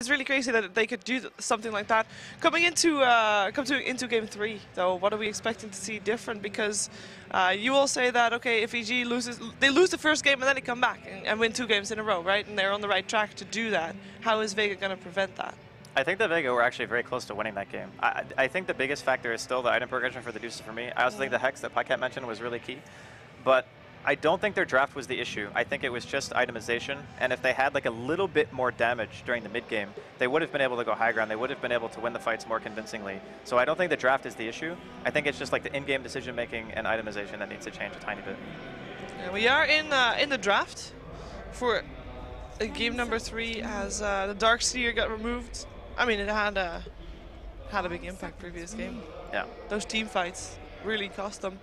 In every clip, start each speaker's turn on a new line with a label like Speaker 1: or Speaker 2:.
Speaker 1: it's really crazy that they could do something like that. Coming into into game 3, though, what are we expecting to see different? Because you all say that okay, if EG loses, they lose the first game and then they come back and win 2 games in a row, right? And they're on the right track to do that. How is Vega going to prevent that?
Speaker 2: I think that Vega were actually very close to winning that game. I think the biggest factor is still the item progression for the Deuces for me. I also think the Hex that Paquette mentioned was really key. But I don't think their draft was the issue. I think it was just itemization. And if they had like a little bit more damage during the mid game, they would have been able to go high ground. They would have been able to win the fights more convincingly. So I don't think the draft is the issue. I think it's just like the in-game decision making and itemization that needs to change a tiny bit.
Speaker 1: Yeah, we are in the draft for game number 3 as the Dark Seer got removed. I mean, it had a big impact previous game.
Speaker 2: Yeah.
Speaker 1: Those team fights really cost them.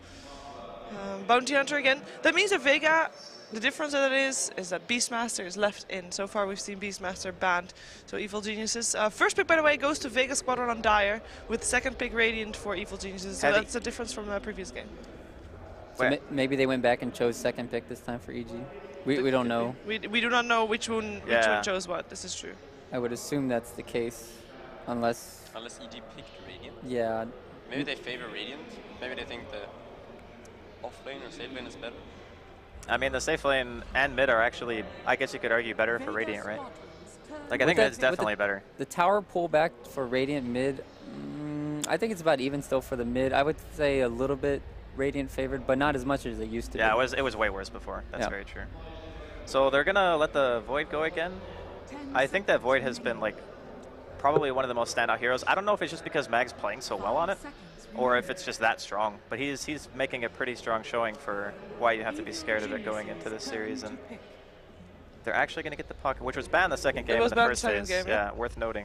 Speaker 1: Bounty Hunter again. That means that Vega, the difference that it is that Beastmaster is left in. So far we've seen Beastmaster banned. So Evil Geniuses. First pick, by the way, goes to Vega Squadron on Dire, with second pick Radiant for Evil Geniuses. So that's the difference from the previous game.
Speaker 3: So maybe they went back and chose second pick this time for EG. We don't know.
Speaker 1: We do not know which one chose what. This is true.
Speaker 3: I would assume that's the case, unless
Speaker 4: EG picked Radiant.
Speaker 3: Yeah.
Speaker 4: Maybe they favor Radiant. Maybe they think the off lane or safe lane is better.
Speaker 2: I mean, the safe lane and mid are actually, I guess you could argue, better for Radiant, right? Like, I think it's definitely better.
Speaker 3: The tower pullback for Radiant mid, I think it's about even still for the mid. I would say a little bit Radiant favored, but not as much as it used to be.
Speaker 2: Yeah, it was way worse before. That's very true. So they're going to let the Void go again. I think that Void has been, like, probably one of the most standout heroes. I don't know if it's just because Mag's playing so well on it, or if it's just that strong. But he's making a pretty strong showing for why you have to be scared of it going into this series. And they're actually going to get the puck, which was banned the second game in the first phase. Yeah, worth noting.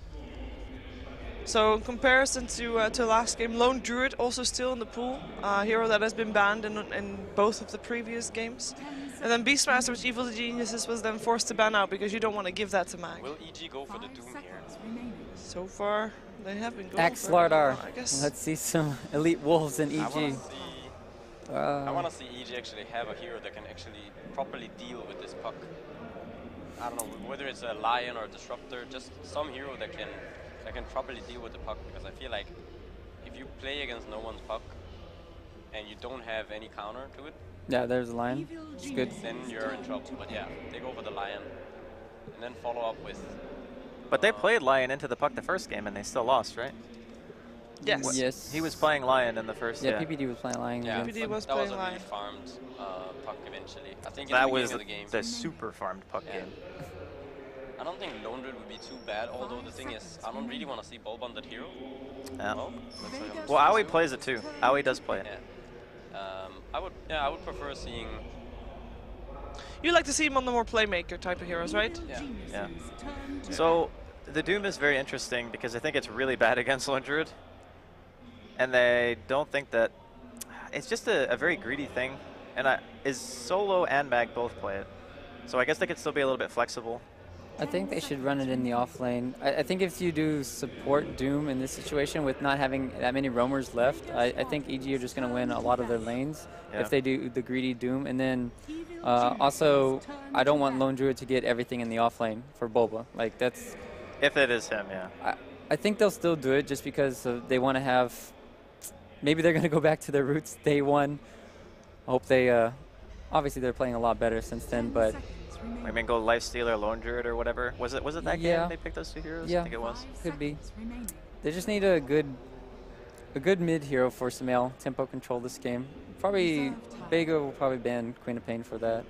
Speaker 1: So in comparison to last game, Lone Druid also still in the pool, hero that has been banned in both of the previous games. And then Beastmaster, which Evil Geniuses was then forced to ban out because you don't want to give that to Mag.
Speaker 4: Will EG go for the Doom here?
Speaker 1: So far, they have been going
Speaker 3: Axe
Speaker 1: for it.
Speaker 3: Slardar.
Speaker 1: I guess.
Speaker 3: Let's see some elite wolves in EG.
Speaker 4: I want to see EG actually have a hero that can actually properly deal with this puck. I don't know whether it's a Lion or a Disruptor, just some hero that can properly deal with the puck, because I feel like if you play against no one's puck and you don't have any counter to it,
Speaker 3: yeah, there's a Lion. It's good.
Speaker 4: Then you're in trouble. But yeah, they go for the Lion and then follow up with.
Speaker 2: But they played Lion into the puck the first game and they still lost, right?
Speaker 1: Yes.
Speaker 3: Yes.
Speaker 2: He was playing Lion in the first.
Speaker 3: Yeah, PPD was playing Lion.
Speaker 4: Yeah,
Speaker 1: PPD was
Speaker 4: that was
Speaker 1: playing
Speaker 4: a really
Speaker 1: Lion.
Speaker 4: farmed puck eventually. I think
Speaker 2: That
Speaker 4: in the
Speaker 2: was
Speaker 4: beginning of the game.
Speaker 2: the super farmed puck game.
Speaker 4: I don't think Lone Druid would be too bad, although the thing is, I don't really want to see Bulb on that hero.
Speaker 2: Yeah.
Speaker 4: Well,
Speaker 2: Well, Aoi plays it too. Aoi does play it.
Speaker 4: Yeah. I would prefer seeing.
Speaker 1: You like to see him on the more playmaker type of heroes, right?
Speaker 4: Yeah.
Speaker 2: Yeah. So the Doom is very interesting because I think it's really bad against Lone Druid. And they don't think that it's just a very greedy thing. And is Solo and Mag both play it? So I guess they could still be a little bit flexible.
Speaker 3: I think they should run it in the off lane. I think if you do support Doom in this situation with not having that many roamers left, I think EG are just going to win a lot of their lanes if they do the greedy Doom. And then also, I don't want Lone Druid to get everything in the off lane for Boba. Like, that's...
Speaker 2: If it is him, yeah.
Speaker 3: I think they'll still do it just because they want to have... Maybe they're going to go back to their roots day one. I hope they... obviously, they're playing a lot better since then, but...
Speaker 2: I mean, go Lifestealer, Lone Druid, or whatever. Was it that game they picked those two heroes?
Speaker 3: Yeah,
Speaker 2: I think it was.
Speaker 3: Could be. They just need a good mid hero for Sumail. Tempo control this game. Probably Vega will probably ban Queen of Pain for that.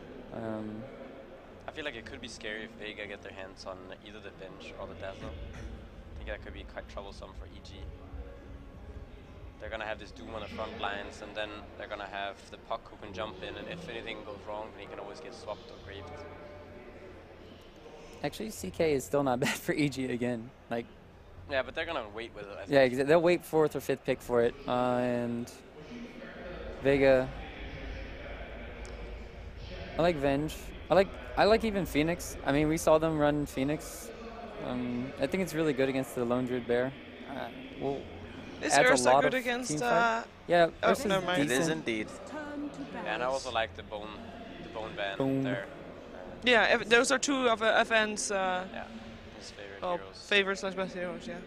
Speaker 4: I feel like it could be scary if Vega get their hands on either the Venge or the Dazzle. I think that could be quite troublesome for EG. They're going to have this Doom on the front lines, and then they're going to have the Puck who can jump in, and if anything goes wrong, then he can always get swapped or graved.
Speaker 3: Actually, CK is still not bad for EG again. Like,
Speaker 4: yeah, but they're going to wait with it, I think.
Speaker 3: Yeah, they'll wait 4th or 5th pick for it. And Vega. I like Venge. I like even Phoenix. I mean, we saw them run Phoenix. I think it's really good against the Lone Druid Bear.
Speaker 1: Is Ursa good against...
Speaker 3: yeah,
Speaker 1: Ursa's never mind.
Speaker 2: It is indeed.
Speaker 4: Yeah, and I also like the bone ban there.
Speaker 1: Yeah, those are two of events.
Speaker 4: Yeah, his favorite
Speaker 1: Oh,
Speaker 4: heroes.
Speaker 1: favorite slash best heroes, yeah.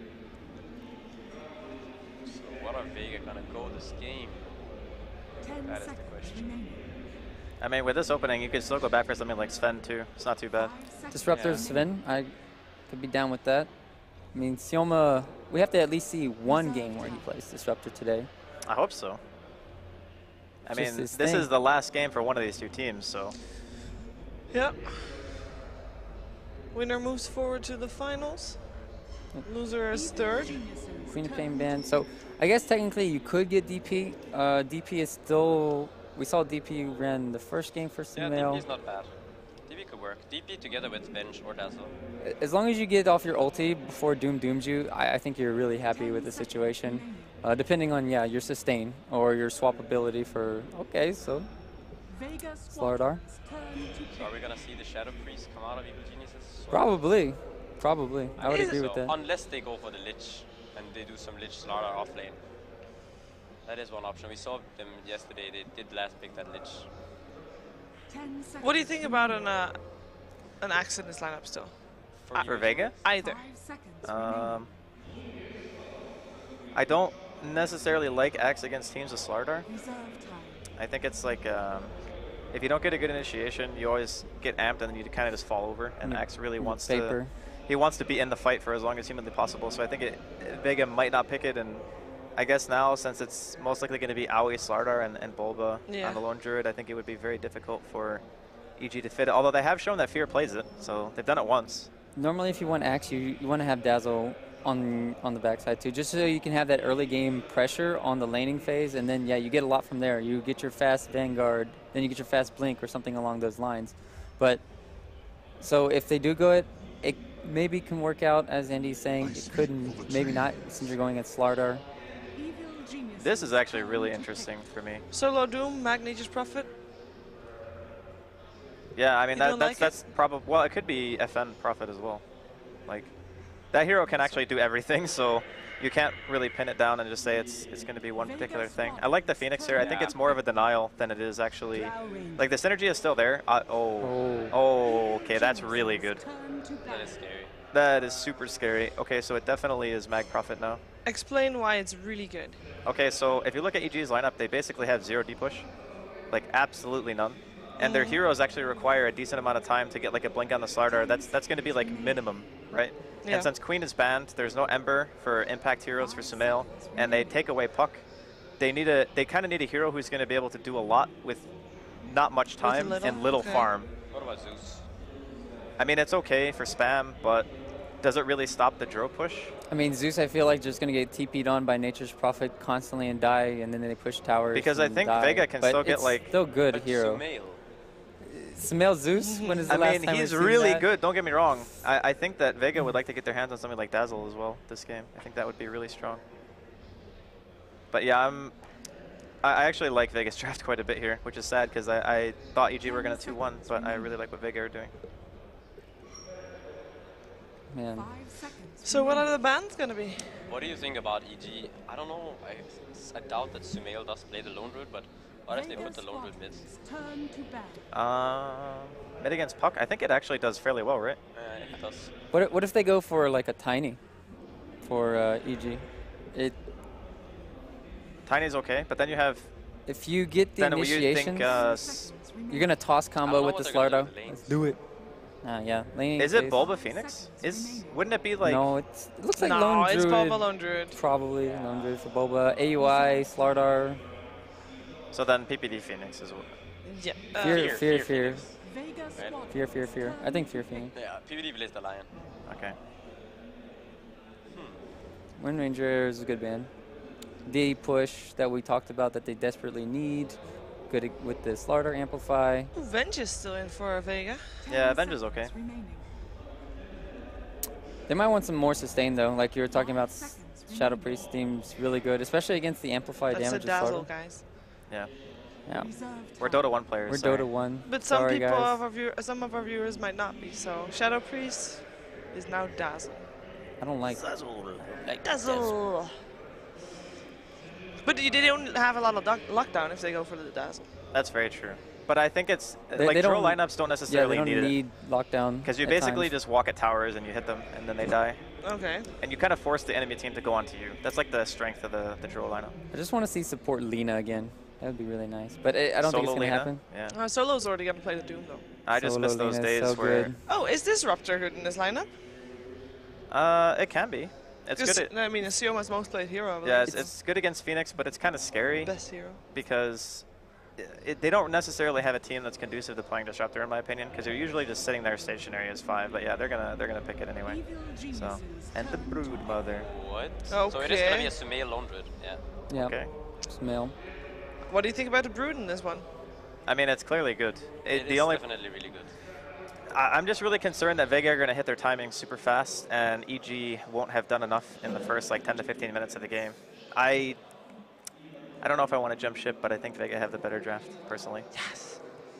Speaker 4: So what are Vega gonna go this game?
Speaker 5: 10
Speaker 4: That is the
Speaker 5: seconds
Speaker 4: question.
Speaker 5: remaining.
Speaker 2: I mean, with this opening, you could still go back for something like Sven too. It's not too bad.
Speaker 5: 5 seconds.
Speaker 3: Disruptor
Speaker 4: Yeah.
Speaker 3: Sven, I could be down with that. I mean, Sioma, we have to at least see one game where he plays Disruptor today.
Speaker 2: I hope so. I
Speaker 3: It's
Speaker 2: mean,
Speaker 3: just his
Speaker 2: this
Speaker 3: thing.
Speaker 2: is the last game for one of these two teams, so
Speaker 1: Yep. Winner moves forward to the finals. Loser is third.
Speaker 5: Geniuses
Speaker 3: Queen of
Speaker 5: turn
Speaker 3: Pain
Speaker 5: to
Speaker 3: band. So I guess technically you could get DP. DP is still, we saw DP ran the first game for
Speaker 4: Yeah,
Speaker 3: Sumail.
Speaker 4: DP is not bad. DP could work. DP together with Venge or Dazzle.
Speaker 3: As long as you get off your ulti before Doom dooms you, I think you're really happy with the situation. Depending on, yeah, your sustain or your swap ability for, okay, so
Speaker 5: Vega
Speaker 3: Slardar.
Speaker 5: squadrons turn to
Speaker 4: So are we gonna see the Shadow Priest come out of Evil Geniuses? Or-
Speaker 3: probably. I would
Speaker 1: Is-
Speaker 3: agree with
Speaker 4: So
Speaker 3: that.
Speaker 4: unless they go for the Lich and they do some Lich Slardar off lane. That is one option. We saw them yesterday. They did last pick that Lich.
Speaker 5: 10 seconds.
Speaker 1: What do you think about an Axe in this lineup still?
Speaker 2: for
Speaker 4: Evil
Speaker 2: Vega,
Speaker 1: Either.
Speaker 5: 5 seconds remaining.
Speaker 2: I don't necessarily like Axe against teams with Slardar.
Speaker 5: Reserve time.
Speaker 2: I think it's like if you don't get a good initiation, you always get amped and then you kind of just fall over. And
Speaker 3: Mm.
Speaker 2: Axe really
Speaker 3: Mm,
Speaker 2: wants
Speaker 3: Vapor.
Speaker 2: he wants to be in the fight for as long as humanly possible. So I think Vega might not pick it, and I guess now since it's most likely going to be Aoi, Slardar, and Bulba
Speaker 1: Yeah.
Speaker 2: on the Lone Druid, I think it would be very difficult for EG to fit it. Although they have shown that Fear plays it, so they've done it once.
Speaker 3: Normally, if you want Axe, you want to have Dazzle on the backside too, just so you can have that early game pressure on the laning phase, and then yeah, you get a lot from there. You get your fast Vanguard, then you get your fast Blink or something along those lines. But so if they do go it maybe can work out as Andy's saying. It couldn't, maybe not, since you're going at Slardar.
Speaker 5: Evil geniuses
Speaker 2: This is actually
Speaker 5: turn
Speaker 2: really
Speaker 5: to
Speaker 2: interesting for me.
Speaker 1: Solo Doom, Magnature's Prophet.
Speaker 2: Yeah, I mean
Speaker 1: You don't like it?
Speaker 2: that's probably, well, it could be FN Prophet as well. Like that hero can actually do everything, so you can't really pin it down and just say it's going to be one particular thing. I like the Phoenix here. I think
Speaker 4: Yeah.
Speaker 2: it's more of a denial than it is actually.
Speaker 5: Drow Ranger.
Speaker 2: Like the synergy is still there. Okay, that's really good.
Speaker 5: Turn to
Speaker 4: That
Speaker 5: battle.
Speaker 4: is scary.
Speaker 2: That is super scary. Okay, so it definitely is Mag Prophet now.
Speaker 1: Explain why it's really good.
Speaker 2: Okay, so if you look at EG's lineup, they basically have 0 D-push. Like absolutely none. And their heroes actually require a decent amount of time to get like a blink on the Slardar. That's going to be like minimum, right?
Speaker 1: Yeah.
Speaker 2: And since Queen is banned, there's no Ember for impact heroes for Sumail, and they take away Puck. They kind of need a hero who's going to be able to do a lot with not much time
Speaker 1: little,
Speaker 2: and little
Speaker 1: okay.
Speaker 2: farm.
Speaker 4: What about Zeus?
Speaker 2: I mean, it's okay for spam, but does it really stop the Dro push?
Speaker 3: I mean, Zeus, I feel like just going to get TP'd on by Nature's Prophet constantly and die, and then they push towers.
Speaker 2: Because I
Speaker 3: and
Speaker 2: think
Speaker 3: die.
Speaker 2: Vega can
Speaker 3: But
Speaker 2: still get,
Speaker 3: it's
Speaker 2: like-
Speaker 3: still good
Speaker 4: But
Speaker 3: hero.
Speaker 4: Sumail.
Speaker 3: Sumail Zeus? When is the
Speaker 2: I
Speaker 3: last
Speaker 2: mean,
Speaker 3: time
Speaker 2: he's
Speaker 3: we've seen
Speaker 2: really
Speaker 3: that?
Speaker 2: good, don't get me wrong. I think that Vega would like to get their hands on something like Dazzle as well this game. I think that would be really strong. But yeah, I actually like Vega's draft quite a bit here, which is sad because I thought EG were going to 2-1, but I really like what Vega are doing.
Speaker 3: Man.
Speaker 5: 5 seconds.
Speaker 1: So what
Speaker 5: remaining.
Speaker 1: are the bans gonna be?
Speaker 4: What do you think about EG? I don't know. I doubt that Sumail does play the Lone Druid, but what if they
Speaker 5: Vega
Speaker 4: put the Lone Druid mid?
Speaker 5: squadrons turn to battle.
Speaker 2: Mid against Puck, I think it actually does fairly well, right?
Speaker 4: It does.
Speaker 3: What if they go for like a Tiny for EG?
Speaker 2: Tiny's okay, but then you have,
Speaker 3: If you get the
Speaker 2: then what you
Speaker 3: initiation,
Speaker 2: think,
Speaker 5: 5 seconds remaining.
Speaker 3: you're going to toss
Speaker 4: I
Speaker 3: combo
Speaker 4: don't know
Speaker 3: with
Speaker 4: what
Speaker 3: the
Speaker 4: they're gonna do
Speaker 3: Slardo.
Speaker 4: with lanes.
Speaker 3: Let's do it. Yeah, laning
Speaker 2: is it
Speaker 3: phase.
Speaker 2: Bulba Phoenix? Wouldn't it be like,
Speaker 3: No, it looks like
Speaker 1: no,
Speaker 3: Lone
Speaker 1: it's
Speaker 3: Druid.
Speaker 1: Bulba Lone Druid.
Speaker 3: Probably Lone Druid for Bulba. AUI, Slardar.
Speaker 2: so then PPD Phoenix is what?
Speaker 1: Yeah.
Speaker 3: Fear.
Speaker 4: Phoenix.
Speaker 5: Vega squadrons
Speaker 3: Fear.
Speaker 5: turn
Speaker 3: I think
Speaker 5: to
Speaker 3: Fear Phoenix.
Speaker 4: Yeah, PvD plays the Lion.
Speaker 2: Okay.
Speaker 3: Wind Ranger is a good band. The push that we talked about that they desperately need. Good with the Slardar Amplify.
Speaker 1: Ooh, Venge is still in for Vega.
Speaker 5: 10
Speaker 2: Yeah, Avenge is
Speaker 5: seconds
Speaker 2: okay.
Speaker 5: remaining.
Speaker 3: They might want some more sustain though. Like you were talking about,
Speaker 5: 5 seconds
Speaker 3: Shadow
Speaker 5: remaining.
Speaker 3: Priest seems really good, especially against the Amplify
Speaker 1: That's a
Speaker 3: damage of
Speaker 1: dazzle,
Speaker 3: Slardar.
Speaker 1: guys.
Speaker 2: Yeah.
Speaker 3: Yeah.
Speaker 5: Reserve
Speaker 2: We're
Speaker 5: time.
Speaker 2: Dota 1 players.
Speaker 3: We're
Speaker 2: sorry.
Speaker 3: Dota 1.
Speaker 1: But some
Speaker 3: Sorry,
Speaker 1: people
Speaker 3: guys.
Speaker 1: some of our viewers might not be. So Shadow Priest is now Dazzle.
Speaker 3: I don't like
Speaker 1: Dazzle. But they don't have a lot of lockdown if they go for the Dazzle.
Speaker 2: That's very true. But I think it's
Speaker 3: They
Speaker 2: drill
Speaker 3: don't-
Speaker 2: lineups don't necessarily
Speaker 3: yeah, they don't
Speaker 2: need
Speaker 3: need lockdown.
Speaker 2: because you
Speaker 3: at
Speaker 2: basically
Speaker 3: times.
Speaker 2: just walk at towers and you hit them and then they die.
Speaker 1: Okay.
Speaker 2: And you kind of force the enemy team to go onto you. That's like the strength of the drill lineup.
Speaker 3: I just want to see support Lina again. That would be really nice. But I don't think it's
Speaker 2: Solo
Speaker 3: going to
Speaker 2: Lina,
Speaker 3: happen.
Speaker 2: Yeah.
Speaker 1: Solo's already going to play the Doom, though.
Speaker 2: I just
Speaker 3: Solo
Speaker 2: miss those
Speaker 3: Lina is
Speaker 2: days
Speaker 3: so
Speaker 2: where
Speaker 3: good.
Speaker 1: Oh, is Disruptor good in this lineup?
Speaker 2: it can be. It's good. At,
Speaker 1: I mean, Sioma's most played hero. I
Speaker 2: yeah,
Speaker 1: believe.
Speaker 2: it's good against Phoenix, but it's kind of scary
Speaker 1: Best hero.
Speaker 2: because they don't necessarily have a team that's conducive to playing Disruptor, in my opinion, because they're usually just sitting there stationary as 5. But yeah, they're gonna pick it anyway.
Speaker 5: Evil geniuses
Speaker 2: So and the
Speaker 5: have
Speaker 2: Brood Mother.
Speaker 4: What? So it is going to be a Sumail Lone Druid, yeah.
Speaker 3: Yeah.
Speaker 2: Okay.
Speaker 3: Smell.
Speaker 1: What do you think about the Brood in this one?
Speaker 2: I mean, it's clearly good.
Speaker 4: It
Speaker 2: The
Speaker 4: is
Speaker 2: only
Speaker 4: definitely really good.
Speaker 2: I'm just really concerned that Vega are going to hit their timing super fast, and EG won't have done enough in the first like 10 to 15 minutes of the game. I don't know if I want to jump ship, but I think Vega have the better draft, personally.
Speaker 1: Yes.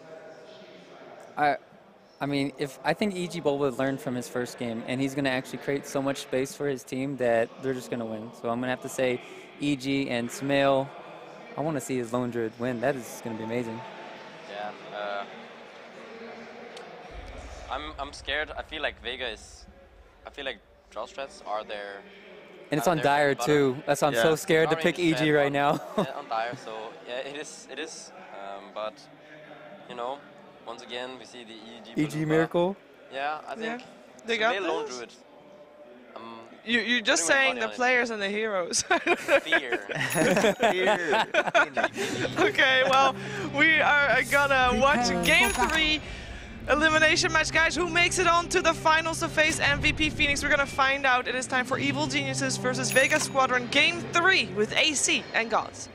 Speaker 3: I mean, I think EG Bulba learned from his first game, and he's going to actually create so much space for his team that they're just going to win. So I'm going to have to say EG and Smail. I want to see his Lone Druid win. That is going to be amazing.
Speaker 4: Yeah. I'm scared. I feel like Vega is. I feel like draw strats are their.
Speaker 3: And it's on
Speaker 4: their
Speaker 3: Dire,
Speaker 4: bottom.
Speaker 3: too. That's why I'm so
Speaker 2: Yeah.
Speaker 3: scared to
Speaker 4: Orange
Speaker 3: pick EG
Speaker 4: strat
Speaker 3: right
Speaker 4: on-
Speaker 3: now.
Speaker 4: yeah, on Dire, so yeah, it is. It is. But you know, once again we see the EG.
Speaker 3: EG Miracle.
Speaker 4: Yeah, I think.
Speaker 1: Yeah. They got
Speaker 4: Sumail Lone
Speaker 1: this?
Speaker 4: Druid.
Speaker 1: You're just
Speaker 4: Putting my
Speaker 1: saying
Speaker 4: money
Speaker 1: the
Speaker 4: on it.
Speaker 1: players and the heroes.
Speaker 4: Fear.
Speaker 1: Okay, well, we are gonna watch Game 3 elimination match, guys. Who makes it on to the finals to face MVP Phoenix? We're gonna find out. It is time for Evil Geniuses versus Vega Squadron, Game 3 with AC and Gods.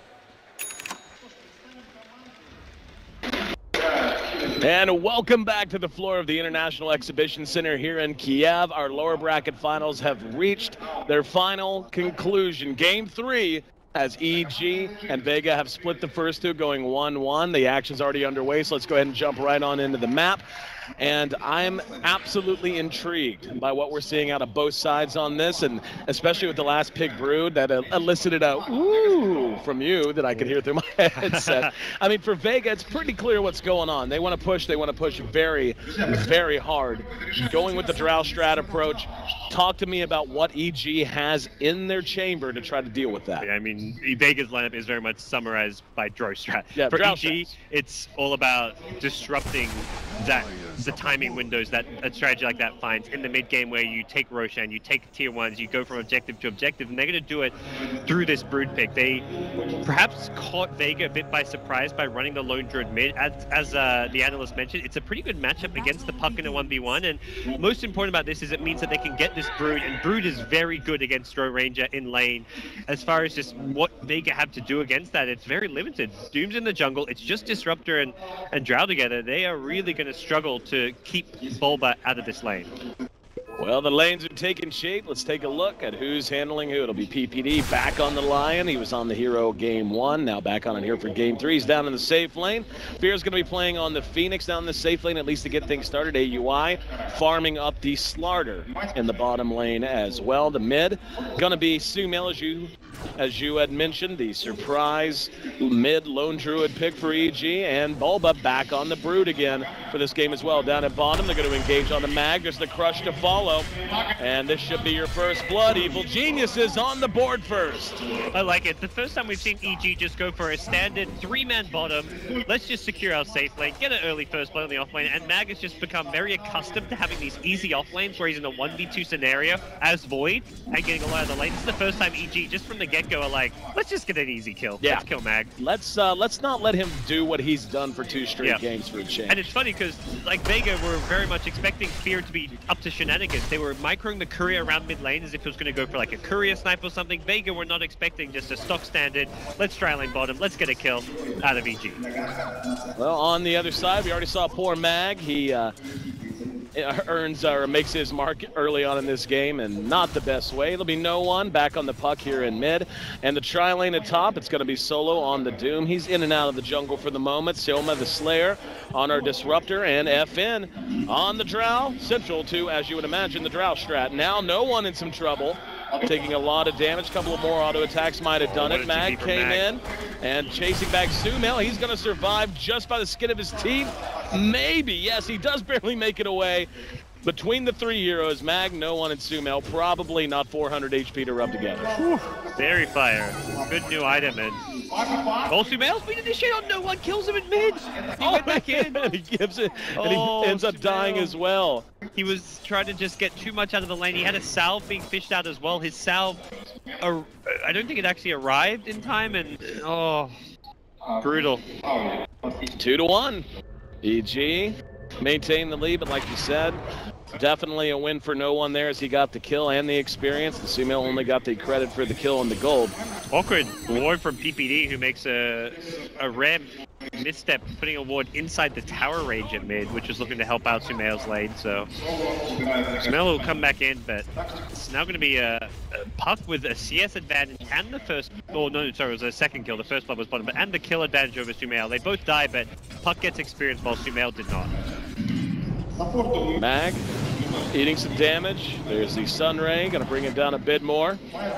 Speaker 6: And welcome back to the floor of the International Exhibition Center here in Kiev. Our lower bracket finals have reached their final conclusion. Game 3, as EG and Vega have split the first two, going 1-1. The action's already underway, so let's go ahead and jump right on into the map. And I'm absolutely intrigued by what we're seeing out of both sides on this, and especially with the last pick Brood that elicited a woo from you that I could hear through my headset. I mean, for Vega, it's pretty clear what's going on. They want to push very, very hard. Going with the Drow Strat approach. Talk to me about what EG has in their chamber to try to deal with that.
Speaker 7: I mean, Vega's lineup is very much summarized by Drow Strat.
Speaker 6: Yeah,
Speaker 7: For
Speaker 6: Drow
Speaker 7: EG,
Speaker 6: Strats.
Speaker 7: it's all about disrupting the timing windows that a strategy like that finds in the mid game, where you take Roshan, you take tier 1s, you go from objective to objective, and they're going to do it through this Brood pick. They perhaps caught Vega a bit by surprise by running the Lone Druid mid. As the analyst mentioned, it's a pretty good matchup against the Puck in a 1v1, and most important about this is it means that they can get this Brood, and Brood is very good against Drow Ranger in lane. As far as just what Vega have to do against that, it's very limited. Doom's in the jungle, it's just Disruptor and Drow together. They are really going to struggle to keep Bulba out of this lane.
Speaker 6: Well, the lanes are taking shape. Let's take a look at who's handling who. It'll be PPD back on the Lion. He was on the Hero Game 1, now back on it here for Game 3. He's down in the safe lane. Fear's going to be playing on the Phoenix down in the safe lane, at least to get things started. AUI farming up the Slarter in the bottom lane as well. The mid going to be Sumail, as you had mentioned, the surprise mid Lone Druid pick for EG, and Bulba back on the Brood again for this game as well. Down at bottom, they're going to engage on the Mag. There's the Crush to follow, and this should be your first blood. Evil Geniuses on the board first.
Speaker 7: I like it. The first time we've seen EG just go for a standard 3-man bottom. Let's just secure our safe lane, get an early first blood on the off lane, and Mag has just become very accustomed to having these easy off lanes where he's in a 1v2 scenario as Void and getting a lot of the lane. This is the first time EG, just from the get-go, are like, let's just get an easy kill.
Speaker 6: Yeah.
Speaker 7: Let's kill Mag.
Speaker 6: Let's not let him do what he's done for 2 straight
Speaker 7: Yeah.
Speaker 6: games for a change.
Speaker 7: And it's funny because, like, Vega were very much expecting Fear to be up to shenanigans. They were microing the courier around mid lane as if it was going to go for, like, a courier snipe or something. Vega were not expecting just a stock standard, let's try lane bottom, let's get a kill out of EG.
Speaker 6: Well, on the other side, we already saw poor Mag. He earns or makes his mark early on in this game, and not the best way. There'll be no one back on the Puck here in mid, and the tri lane at top, it's going to be Solo on the Doom. He's in and out of the jungle for the moment. Sioma the Slayer on our Disruptor, and FN on the Drow, central to, as you would imagine, the Drow strat. Now no one in some trouble taking a lot of damage. A couple of more auto attacks might have done it. Mag came in and chasing back Sumail. He's going to survive just by the skin of his teeth. Maybe, yes, he does barely make it away. Between the three heroes, Mag, No One, and Sumail, probably not 400 HP to rub together.
Speaker 7: Whew. Fairy Fire, good new item, and Sumail's beating the shit on No One, kills him in mid. He went back in.
Speaker 6: And he gives it, and he ends up dying as well.
Speaker 7: He was trying to just get too much out of the lane. He had a salve being fished out as well. His salve, I don't think it actually arrived in time, and brutal.
Speaker 6: 2-1. EG maintain the lead, but like you said, definitely a win for No One there as he got the kill and the experience. The Sumail only got the credit for the kill and the gold.
Speaker 7: Awkward ward from PPD, who makes a rare misstep, putting a ward inside the tower range at mid, which is looking to help out Sumail's lane. So Sumail will come back in, but it's now going to be a Puck with a CS advantage and the first, oh no, sorry, it was a second kill. The first blood was bottom, but and the kill advantage over Sumail. They both die, but Puck gets experience while Sumail did not.
Speaker 6: Mag eating some damage. There's the Sun Ray, gonna bring him down a bit more.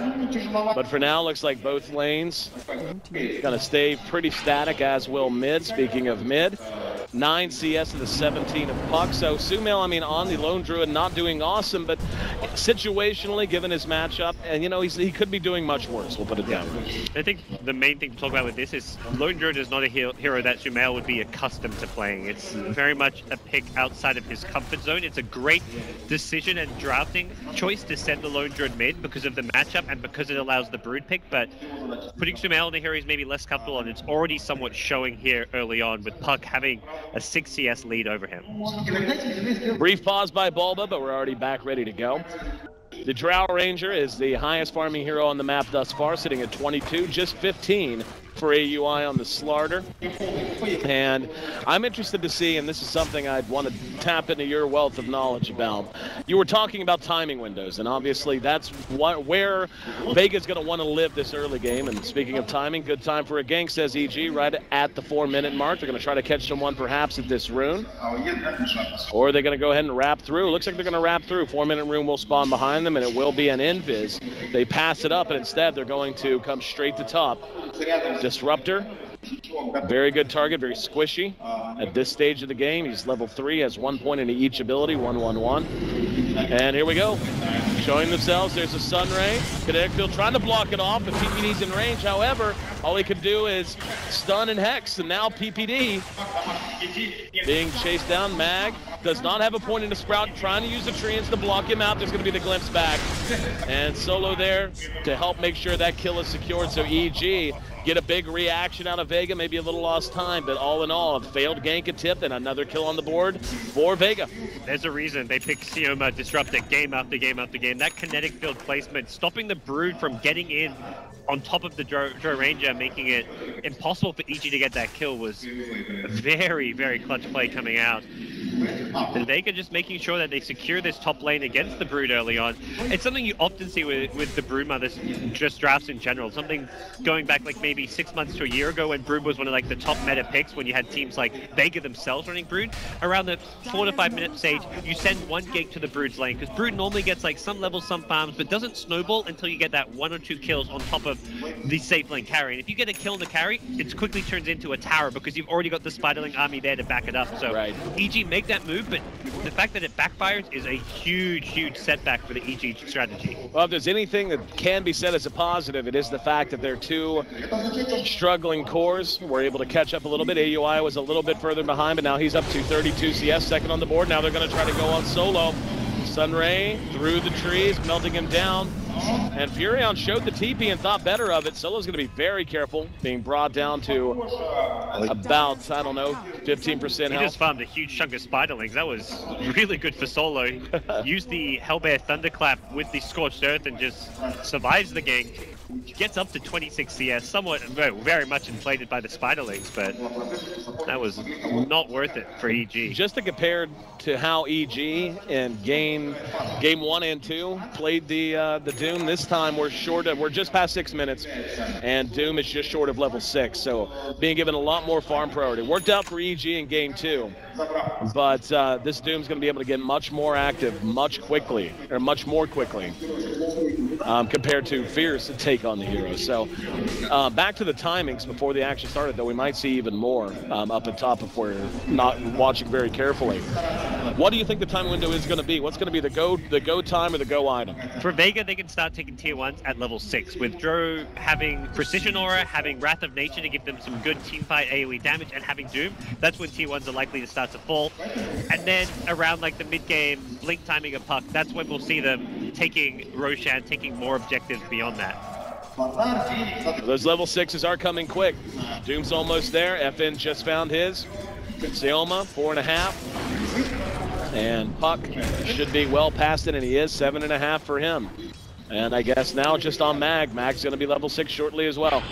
Speaker 6: But for now, looks like both lanes gonna stay pretty static, as will mid. Speaking of mid, 9 CS to the 17 of Puck. So Sumail, I mean, on the Lone Druid, not doing awesome, but situationally, given his matchup, and you know, he could be doing much worse. We'll put it down.
Speaker 7: I think the main thing to talk about with this is Lone Druid is not a hero that Sumail would be accustomed to playing. It's very much a pick outside of his comfort zone. It's a great decision and drafting choice to send the Lone Druid mid because of the matchup and because it allows the Brood pick, but putting Sumail in a hero he's maybe less comfortable, and it's already somewhat showing here early on with Puck having a 6 CS lead over him.
Speaker 6: Brief pause by Bulba, but we're already back ready to go. The Drow Ranger is the highest farming hero on the map thus far, sitting at 22, just 15 for AUI on the Slarter. And I'm interested to see, and this is something I'd want to tap into your wealth of knowledge about. You were talking about timing windows, and obviously that's where Vega's going to want to live this early game. And speaking of timing, good time for a gank, says EG, right at the 4-minute mark. They're going to try to catch someone perhaps at this rune. Or they're going to go ahead and wrap through. Looks like they're going to wrap through. 4-minute rune will spawn behind them, and it will be an invis. They pass it up, and instead they're going to come straight to top. Disruptor, very good target, very squishy. At this stage of the game, he's level 3, has 1 point into each ability, 1-1-1. And here we go, showing themselves. There's a Sun Ray. Kinetic trying to block it off, but PPD's in range. However, all he could do is stun and hex, and now PPD being chased down. Mag does not have a point in the Sprout, trying to use the treants to block him out. There's going to be the glimpse back, and Solo there to help make sure that kill is secured. So EG get a big reaction out of Vega, maybe a little lost time, but all in all, a failed gank attempt and another kill on the board for Vega.
Speaker 7: There's a reason they pick Sioma Disruptor game after game after game. That kinetic field placement, stopping the Brood from getting in on top of the Drow Ranger, making it impossible for EG to get that kill, was a very, very clutch play coming out. And Vega just making sure that they secure this top lane against the Brood early on. It's something you often see with the Broodmother just drafts in general. Something going back like maybe 6 months to a year ago when Brood was one of like the top meta picks, when you had teams like Vega themselves running Brood. Around the 4 to 5 minute stage, you send one gank to the Brood's lane, because Brood normally gets like some levels, some farms, but doesn't snowball until you get that 1 or 2 kills on top of the safe lane carry. And if you get a kill in the carry, it quickly turns into a tower because you've already got the Spiderling army there to back it up. So right. EG make that move, but the fact that it backfires is a huge, huge setback for the EG strategy.
Speaker 6: Well, if there's anything that can be said as a positive, it is the fact that their 2 struggling cores were able to catch up a little bit. AUI was a little bit further behind, but now he's up to 32 CS, second on the board. Now they're going to try to go on Solo. Sun Ray through the trees, melting him down. And Furion showed the TP and thought better of it. Solo's going to be very careful, being brought down to about, I don't know, 15% health.
Speaker 7: He just farmed a huge chunk of Spiderlings. That was really good for Solo. Used the Hellbear Thunderclap with the Scorched Earth and just survives the gank. Gets up to 26 CS, somewhat very much inflated by the Spiderlings, but that was not worth it for EG.
Speaker 6: Just to compare to how EG in game 1 and 2 played the Doom, this time we're just past 6 minutes, and Doom is just short of level 6, so being given a lot more farm priority. Worked out for EG in game 2, but this Doom's going to be able to get much more active much more quickly. compared to Fierce take on the hero. So back to the timings before the action started, though we might see even more up at top if we're not watching very carefully. What do you think the time window is going to be? What's going to be the go time or the go item?
Speaker 7: For Vega, they can start taking tier 1s at level 6, with Drow having Precision Aura, having Wrath of Nature to give them some good teamfight AoE damage, and having Doom. That's when tier 1s are likely to start to fall. And then around like the mid-game blink timing of Puck, that's when we'll see them taking Roshan, taking more objectives beyond that.
Speaker 6: Those level 6s are coming quick. Doom's almost there. FN just found his. Seoma, 4.5. And Puck should be well past it, and he is 7.5 for him. And I guess now just on Mag. Mag's going to be level 6 shortly as well.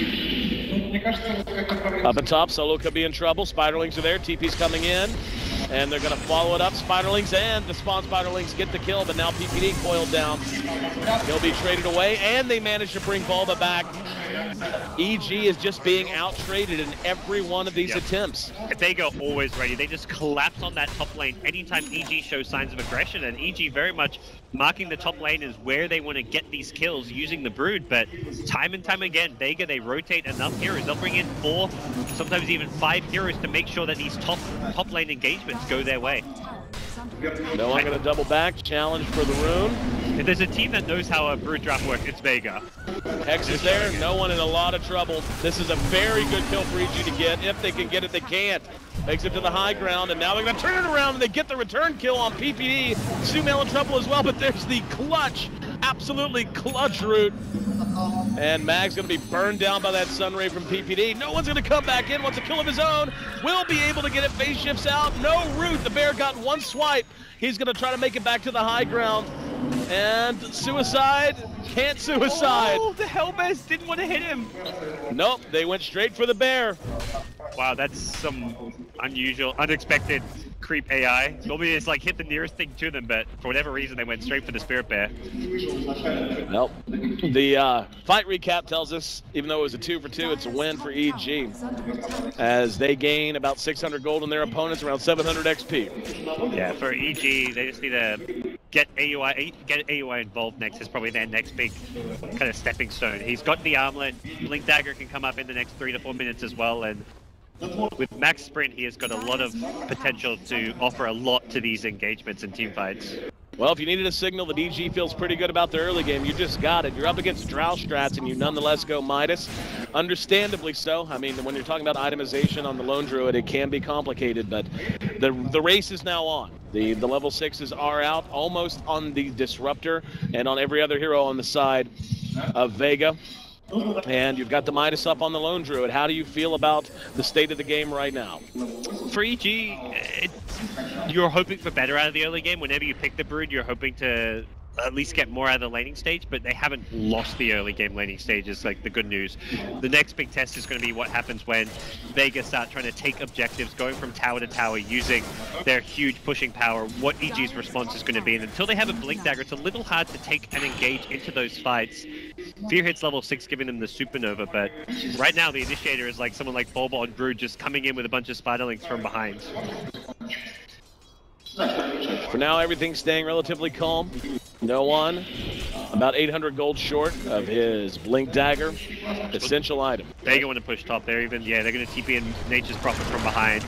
Speaker 6: Up at top, Solo could be in trouble. Spiderlings are there. TP's coming in. And they're going to follow it up. Spiderlings and the spawn Spiderlings get the kill, but now PPD coiled down. He'll be traded away, and they manage to bring Bulba back. EG is just being out-traded in every one of these attempts.
Speaker 7: They go always ready. They just collapse on that top lane anytime EG shows signs of aggression, and EG very much marking the top lane is where they want to get these kills using the Brood. But time and time again, Vega, they rotate enough heroes. They'll bring in 4, sometimes even 5 heroes to make sure that these top lane engagements go their way.
Speaker 6: No, I'm going to double back. Challenge for the rune.
Speaker 7: If there's a team that knows how a Brood drop works, it's Vega.
Speaker 6: Hex is there. No one in a lot of trouble. This is a very good kill for EG to get. If they can get it, they can't. Makes it to the high ground, and now they're going to turn it around, and they get the return kill on PPD. Sumail in trouble as well, but there's the clutch, absolutely clutch root. And Mag's going to be burned down by that Sunray from PPD. No one's going to come back in. Wants a kill of his own. Will be able to get it. Phase shifts out. No root. The bear got one swipe. He's going to try to make it back to the high ground. And suicide. Can't suicide.
Speaker 7: Oh, the Hellbears didn't want to hit him.
Speaker 6: Nope. They went straight for the bear.
Speaker 7: Wow, that's some unusual, unexpected creep AI. Normally it's like hit the nearest thing to them, but for whatever reason they went straight for the Spirit Bear.
Speaker 6: Well, the fight recap tells us, even though it was a 2 for 2, it's a win for EG, as they gain about 600 gold on their opponents, around 700 XP.
Speaker 7: Yeah, for EG, they just need to get AUI involved next. Is probably their next big kind of stepping stone. He's got the armlet. Blink Dagger can come up in the next 3 to 4 minutes as well, and with Max Sprint, he has got a lot of potential to offer a lot to these engagements and team fights.
Speaker 6: Well, if you needed a signal that EG feels pretty good about the early game, you just got it. You're up against Drow strats, and you nonetheless go Midas. Understandably so. I mean, when you're talking about itemization on the Lone Druid, it can be complicated, but the race is now on. The level 6s are out, almost on the Disruptor, and on every other hero on the side of Vega. And you've got the Midas up on the Lone Druid. How do you feel about the state of the game right now?
Speaker 7: For EG, you're hoping for better out of the early game. Whenever you pick the Brood, you're hoping to at least get more out of the laning stage, but they haven't lost the early game laning stage is like the good news. The next big test is going to be what happens when Vega start trying to take objectives, going from tower to tower, using their huge pushing power, what EG's response is going to be. And until they have a Blink Dagger, it's a little hard to take and engage into those fights. Fear hits level 6, giving them the Supernova, but right now the initiator is like someone like Bulba on Brood, just coming in with a bunch of Spiderlings from behind.
Speaker 6: For now, everything's staying relatively calm. No one about 800 gold short of his Blink Dagger, essential item.
Speaker 7: Vega want to push top there even. Yeah, they're going to TP in Nature's Prophet from behind.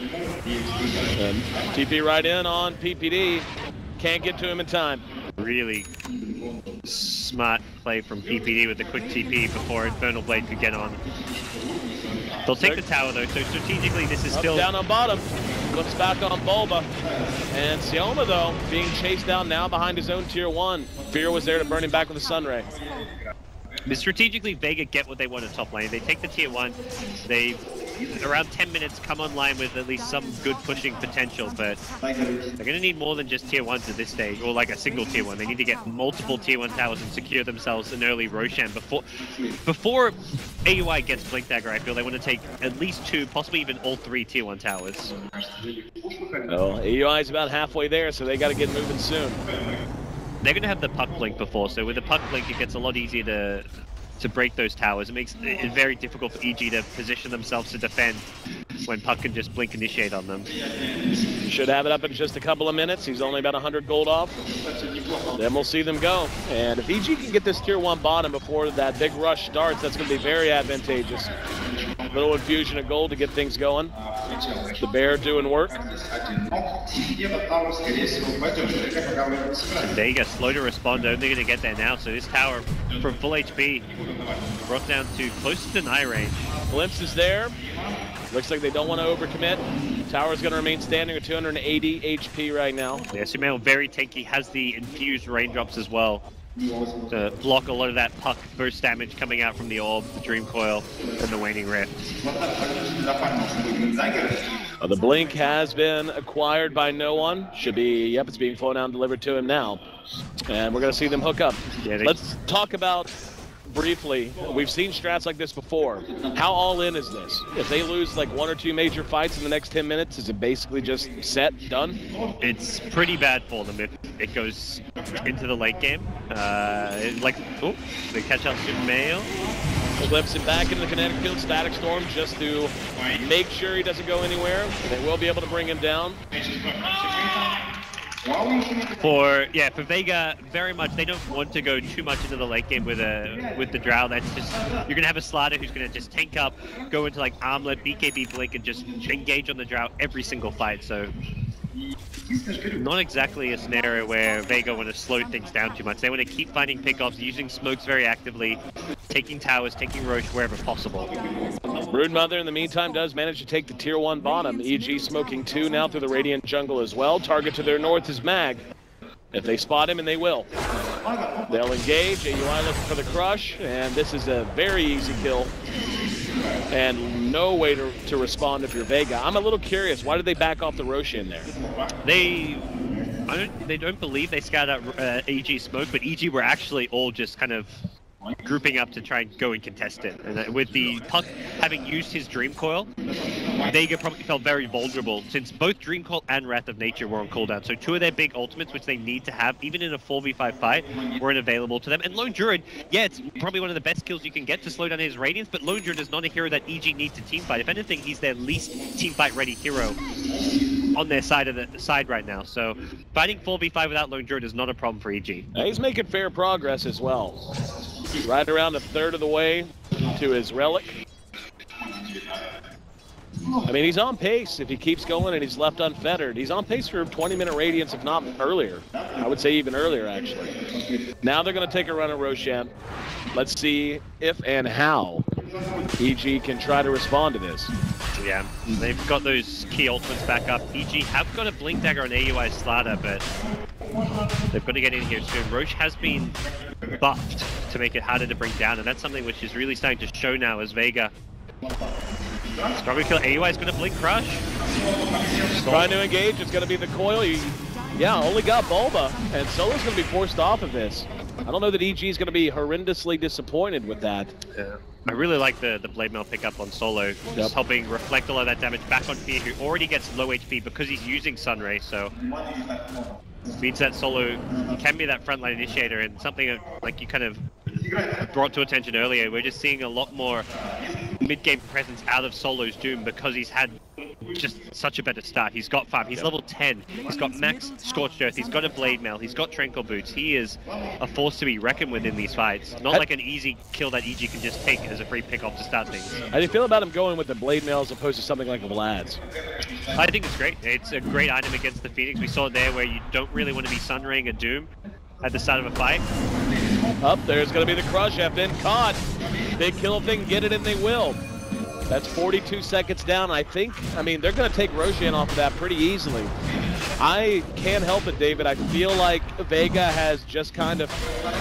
Speaker 6: TP right in on PPD. Can't get to him in time.
Speaker 7: Really smart play from PPD with the quick TP before Infernal Blade could get on. They'll take the tower though, so strategically this is still...
Speaker 6: Down on bottom, looks back on Bulba. And Seoma though, being chased down now behind his own tier 1. Fear was there to burn him back with a Sunray.
Speaker 7: But strategically, Vega get what they want at top lane. They take the tier 1, they, around 10 minutes, come online with at least some good pushing potential, but they're going to need more than just tier 1s at this stage, or like a single tier 1. They need to get multiple tier 1 towers and secure themselves an early Roshan. Before AUI gets Blink Dagger, I feel they want to take at least 2, possibly even all 3 tier 1 towers.
Speaker 6: Well, AUI is about halfway there, so they got to get moving soon.
Speaker 7: They're going to have the Puck Blink before, so with the Puck Blink it gets a lot easier to break those towers. It makes it very difficult for EG to position themselves to defend. when Puck can just blink initiate on them.
Speaker 6: Should have it up in just a couple of minutes. He's only about 100 gold off. Then we'll see them go. And if EG can get this tier 1 bottom before that big rush starts, that's going to be very advantageous. Little infusion of gold to get things going. The Bear doing work.
Speaker 7: Vega slow to respond, only going to get there now. So this tower from full HP brought down to close to deny range.
Speaker 6: Glimpse is there. Looks like they don't want to overcommit. Tower's going to remain standing at 280 HP right now.
Speaker 7: Yeah, Sumail very tanky, has the infused raindrops as well to block a lot of that Puck burst damage coming out from the orb, the Dream Coil, and the Waning Rift.
Speaker 6: The Blink has been acquired by no one. Should be, yep, it's being flown out and delivered to him now. And we're going to see them hook up. Yeah, let's talk about briefly, we've seen strats like this before. How all in is this? If they lose like 1 or 2 major fights in the next 10 minutes, is it basically just set, done?
Speaker 7: It's pretty bad for them if it goes into the late game. Oh, they catch out Sumail.
Speaker 6: Flips him back into the kinetic field, Static Storm, just to make sure he doesn't go anywhere. They will be able to bring him down.
Speaker 7: For Vega, very much they don't want to go too much into the late game with the Drow. That's just, you're gonna have a Slider who's gonna just tank up, go into like Armlet, BKB Blink, and just engage on the Drow every single fight. So not exactly a scenario where Vega want to slow things down too much. They want to keep finding pickoffs, using smokes very actively, taking towers, taking Roche wherever possible.
Speaker 6: Broodmother, in the meantime, does manage to take the tier 1 bottom. EG smoking 2 now through the Radiant jungle as well. Target to their north is Mag. If they spot him, and they will, they'll engage. AUI looking for the crush, and this is a very easy kill. And no way to respond if you're Vega. I'm a little curious, why did they back off the Roshan there?
Speaker 7: They don't believe they scouted out EG smoke, but EG were actually all just kind of grouping up to try and go and contest it. And with the Puck having used his Dream Coil, Vega probably felt very vulnerable since both Dream Coil and Wrath of Nature were on cooldown. So 2 of their big ultimates, which they need to have, even in a 4v5 fight, weren't available to them. And Lone Druid, yeah, it's probably one of the best kills you can get to slow down his Radiance, but Lone Druid is not a hero that EG needs to teamfight. If anything, he's their least teamfight ready hero on their side right now. So fighting 4v5 without Lone Druid is not a problem for EG.
Speaker 6: He's making fair progress as well. Right around 1/3 of the way to his Relic. I mean, he's on pace if he keeps going and he's left unfettered. He's on pace for 20-minute Radiance, if not earlier. I would say even earlier, actually. Now they're going to take a run at Roshan. Let's see if and how EG can try to respond to this.
Speaker 7: Yeah, they've got those key ultimates back up. EG have got a Blink Dagger on AUI Slider, but they've got to get in here soon. Roche has been buffed to make it harder to bring down, and that's something which is really starting to show now as Vega struggle to kill. AUI is going to Blink Crush.
Speaker 6: Trying to engage, it's going to be the coil. Yeah, only got Bulba, and Solo's going to be forced off of this. I don't know that EG is going to be horrendously disappointed with that.
Speaker 7: Yeah. I really like the Blade Mail pickup on Solo, just helping reflect a lot of that damage back on Fear, who already gets low HP because he's using Sunray, so means that Solo can be that frontline initiator, and something that, like you kind of brought to attention earlier, we're just seeing a lot more mid-game presence out of Solo's Doom because he's had just such a better start. He's got 5, he's level 10, he's got max Scorched Earth, he's got a Blade Mail, he's got Tranquil Boots. He is a force to be reckoned with in these fights. Not like an easy kill that EG can just take as a free pick-off to start things.
Speaker 6: How do you feel about him going with the Blade Mail as opposed to something like Vlad's?
Speaker 7: I think it's great. It's a great item against the Phoenix. We saw it there where you don't really want to be Sunraying a Doom at the start of a fight.
Speaker 6: Up there's going to be the crush. FN caught. Big kill if they can get it, and they will. That's 42 seconds down, I think. I mean, they're going to take Roshan off of that pretty easily. I can't help it, David. I feel like Vega has just kind of,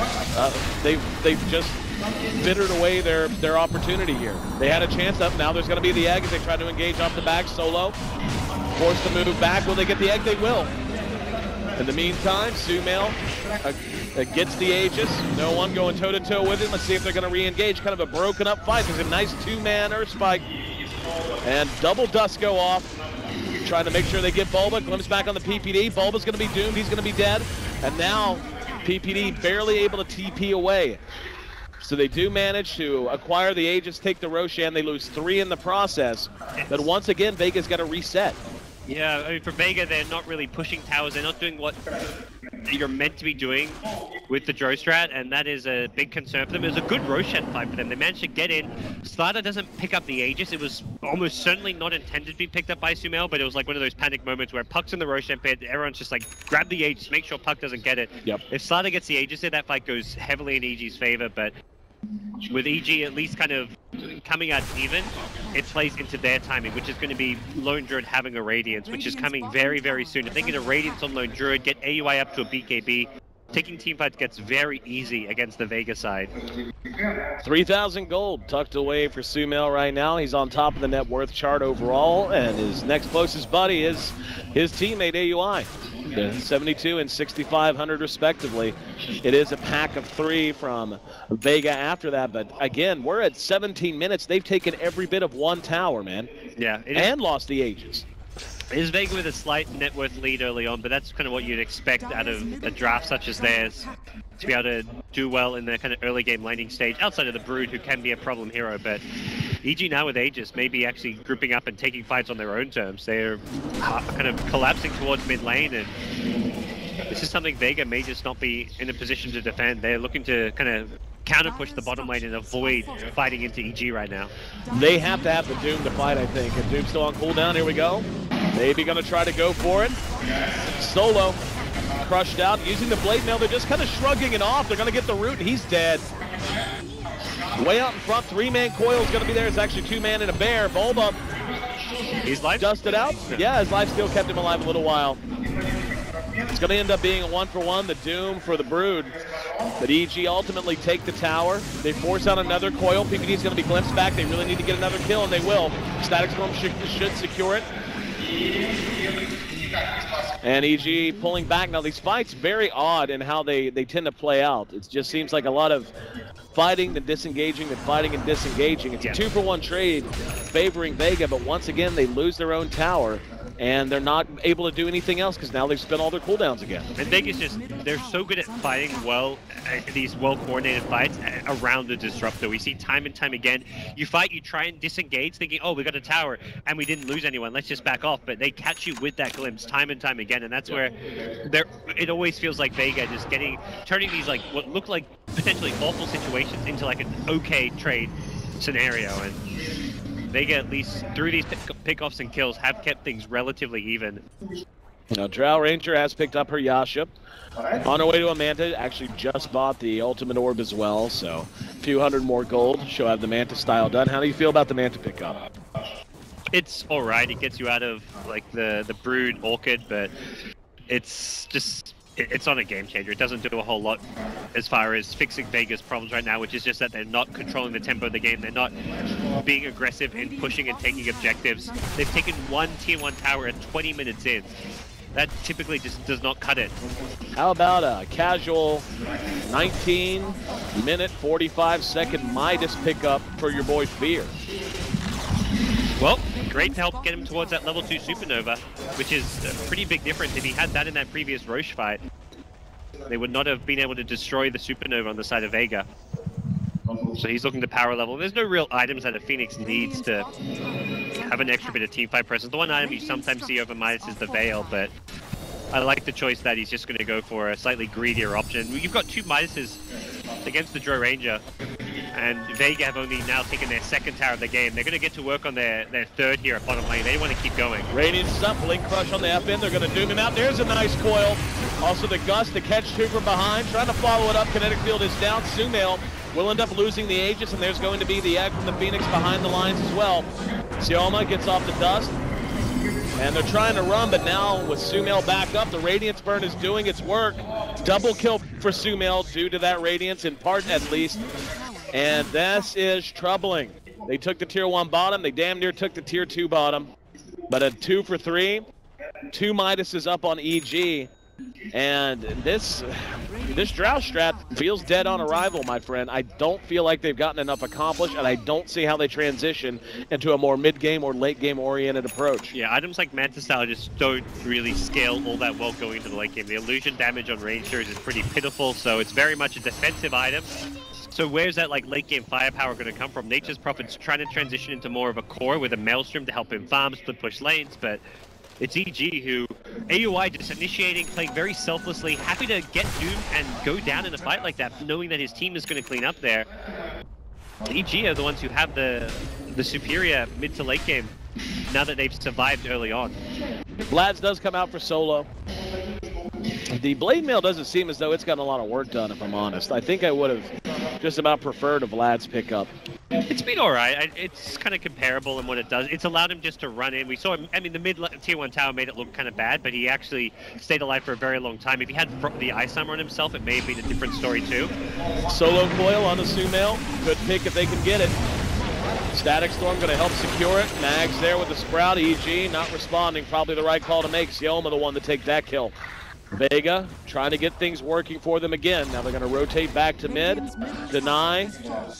Speaker 6: they've just bittered away their opportunity here. They had a chance up. Now there's going to be the egg as they try to engage off the back. Solo forced to move back. Will they get the egg? They will. In the meantime, Sumail gets the Aegis. No one going toe-to-toe with it. Let's see if they're going to re-engage. Kind of a broken up fight. There's a nice 2-man Earth Spike. And double dust go off. Trying to make sure they get Bulba. Glimpse back on the PPD. Bulba's going to be doomed. He's going to be dead. And now PPD barely able to TP away. So they do manage to acquire the Aegis, take the Roshan. They lose 3 in the process. But once again, Vega's got to reset.
Speaker 7: Yeah, I mean, for Vega, they're not really pushing towers. They're not doing what you're meant to be doing with the Drow strat, and that is a big concern for them. It was a good Roshan fight for them. They managed to get in. Slider doesn't pick up the Aegis. It was almost certainly not intended to be picked up by Sumail, but it was like one of those panic moments where Puck's in the Roshan pit. Everyone's just like, grab the Aegis, make sure Puck doesn't get it.
Speaker 6: Yep.
Speaker 7: If Slider gets the Aegis there, that fight goes heavily in EG's favor, but with EG at least kind of coming out even, it plays into their timing, which is going to be Lone Druid having a Radiance, which is coming very, very soon. If they get a Radiance on Lone Druid, get AUI up to a BKB, taking teamfights gets very easy against the Vega side.
Speaker 6: 3,000 gold tucked away for Sumail right now. He's on top of the net worth chart overall, and his next closest buddy is his teammate AUI. 72 and 6,500 respectively. It is a pack of 3 from Vega after that, but again, we're at 17 minutes. They've taken every bit of 1 tower, man.
Speaker 7: Yeah,
Speaker 6: and lost the Aegis.
Speaker 7: It is Vega with a slight net worth lead early on, but that's kind of what you'd expect out of a draft such as theirs, to be able to do well in the kind of early game laning stage, outside of the Brood, who can be a problem hero. But EG now with Aegis maybe actually grouping up and taking fights on their own terms. They're kind of collapsing towards mid lane, and this is something Vega may just not be in a position to defend. They're looking to kind of counter push the bottom lane and avoid fighting into EG right now.
Speaker 6: They have to have the Doom to fight, I think. And Doom's still on cooldown. Here we go. Maybe going to try to go for it. Solo crushed out, using the Blade Mail. They're just kind of shrugging it off. They're going to get the root, and he's dead. Way out in front, 3-man coil is going to be there. It's actually 2-man and a bear. Bulba,
Speaker 7: he's life
Speaker 6: dusted out. Yeah, his life still kept him alive a little while. It's going to end up being a 1-for-1, the Doom for the Brood. But EG ultimately take the tower. They force out another coil. PPD's going to be glimpsed back. They really need to get another kill, and they will. Static Storm should secure it. And EG pulling back. Now, these fights very odd in how they tend to play out. It just seems like a lot of fighting and disengaging and fighting and disengaging. It's a 2-for-1 trade favoring Vega, but once again, they lose their own tower. And they're not able to do anything else because now they've spent all their cooldowns again.
Speaker 7: And Vegas they're so good at fighting well, these well-coordinated fights around the Disruptor. We see time and time again, you fight, you try and disengage, thinking, oh, we got a tower and we didn't lose anyone, let's just back off. But they catch you with that glimpse time and time again, and that's where it always feels like Vega just turning these like what look like potentially awful situations into like an okay trade scenario. And Vega, at least through these pickoffs and kills, have kept things relatively even.
Speaker 6: Now, Drow Ranger has picked up her Yasha. On her way to Amanta, actually just bought the Ultimate Orb as well, so a few hundred more gold. She'll have the Manta style done. How do you feel about the Manta pickup?
Speaker 7: It's alright. It gets you out of like the Brood Orchid, but it's just... it's not a game changer. It doesn't do a whole lot as far as fixing Vega's problems right now, which is just that they're not controlling the tempo of the game. They're not being aggressive in pushing and taking objectives. They've taken 1 tier 1 tower at 20 minutes in. That typically just does not cut it.
Speaker 6: How about a casual 19-minute, 45-second Midas pickup for your boy Fear?
Speaker 7: Well, great to help get him towards that level 2 Supernova, which is a pretty big difference. If he had that in that previous Roche fight, they would not have been able to destroy the Supernova on the side of Vega. So he's looking to power level. There's no real items that a Phoenix needs to have an extra bit of teamfight presence. The one item you sometimes see over Midas is the Veil, but I like the choice that he's just going to go for a slightly greedier option. You've got 2 Midases against the Drow Ranger, and Vega have only now taken their 2nd tower of the game. They're going to get to work on their 3rd here at bottom lane. They want to keep going.
Speaker 6: Radiance is up, Blink Crush on the up end. They're going to doom him out. There's a nice coil. Also the Gust to catch 2 from behind. Trying to follow it up. Kinetic Field is down. Sumail will end up losing the Aegis, and there's going to be the egg from the Phoenix behind the lines as well. Sioma gets off the Dust. And they're trying to run, but now with Sumail back up, the Radiance Burn is doing its work. Double kill for Sumail due to that Radiance, in part at least. And this is troubling. They took the tier 1 bottom. They damn near took the tier 2 bottom. But a 2 for 3. 2 Midases up on EG. And this Drow strat feels dead on arrival, my friend. I don't feel like they've gotten enough accomplished, and I don't see how they transition into a more mid-game or late-game oriented approach.
Speaker 7: Yeah, items like Manta Style just don't really scale all that well going into the late game. The illusion damage on Rangers is pretty pitiful, so it's very much a defensive item. So where's that like late game firepower going to come from? Nature's Prophet's trying to transition into more of a core with a Maelstrom to help him farm, split push lanes, but it's EG who, AUI just initiating, playing very selflessly, happy to get Doom and go down in a fight like that, knowing that his team is going to clean up there. EG are the ones who have the superior mid to late game now that they've survived early on.
Speaker 6: Vlad's does come out for solo. The Blade Mail doesn't seem as though it's gotten a lot of work done, if I'm honest. I think I would have just about preferred a Vlad's pickup.
Speaker 7: It's been alright. It's kind of comparable in what it does. It's allowed him just to run in. We saw him, I mean, the mid tier 1 tower made it look kind of bad, but he actually stayed alive for a very long time. If he had the Ice Armor on himself, it may have been a different story too.
Speaker 6: Solo coil on the Sumail. Good pick if they can get it. Static Storm going to help secure it. Mags there with the Sprout. EG not responding. Probably the right call to make. Sioma the one to take that kill. Vega trying to get things working for them again. Now they're going to rotate back to mid. Deny.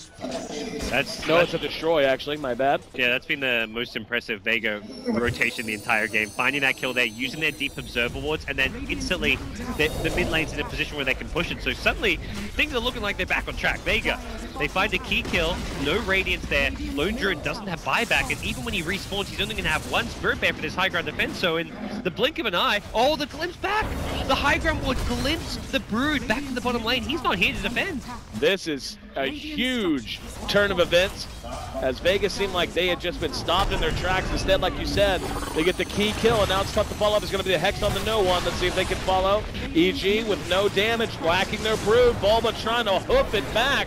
Speaker 6: It's a destroy, actually. My bad.
Speaker 7: Yeah, that's been the most impressive Vega rotation the entire game. Finding that kill there, using their deep observer wards, and then instantly the mid lane's in a position where they can push it. So suddenly, things are looking like they're back on track. Vega, they find a key kill. No Radiance there. Lone Druid doesn't have buyback, and even when he respawns, he's only going to have one Spirit Bear for this high ground defense. So in the blink of an eye, oh, the glimpse back! The high ground would glimpse the Brood back to the bottom lane. He's not here to defend.
Speaker 6: This is a huge turn of events, as Vegas seemed like they had just been stopped in their tracks. Instead, like you said, they get the key kill, and now it's tough to follow up. It's going to be the Hex on the no one. Let's see if they can follow. EG with no damage, whacking their Brood. Bulba trying to hoof it back.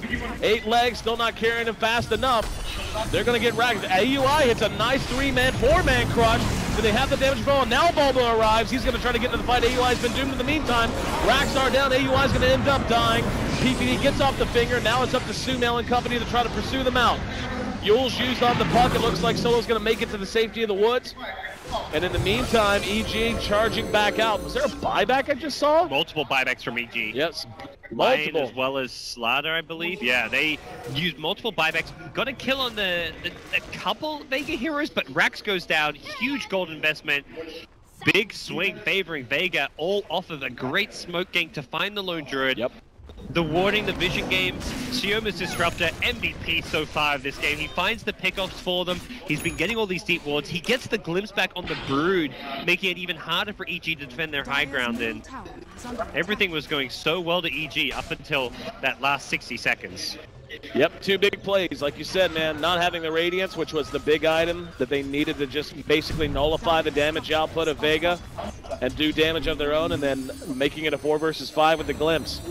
Speaker 6: 8 legs, still not carrying him fast enough. They're going to get racked. AUI hits a nice 3-man, 4-man crush. Do they have the damage control? Now Bulba arrives. He's going to try to get into the fight. AUI's been doomed in the meantime. Racks are down. AUI's going to end up dying. PPD gets off the finger. Now it's up to Sumail and company to try to pursue them out. Yule's used on the puck. It looks like Solo's going to make it to the safety of the woods. And in the meantime, EG charging back out. Was there a buyback I just saw?
Speaker 7: Multiple buybacks from EG.
Speaker 6: Yes.
Speaker 7: Lion as well as Slaughter, I believe. Yeah, they used multiple buybacks. Got a kill on a couple Vega heroes, but Rax goes down. Huge gold investment. Big swing favoring Vega, all off of a great smoke gank to find the Lone Druid.
Speaker 6: Yep.
Speaker 7: The warding, the vision game, Sioma's Disruptor, MVP so far of this game. He finds the pickoffs for them. He's been getting all these deep wards. He gets the glimpse back on the Brood, making it even harder for EG to defend their high ground. And everything was going so well to EG up until that last 60 seconds.
Speaker 6: Yep, 2 big plays. Like you said, man, not having the Radiance, which was the big item that they needed to just basically nullify the damage output of Vega and do damage of their own, and then making it a 4 versus 5 with the Glimpse.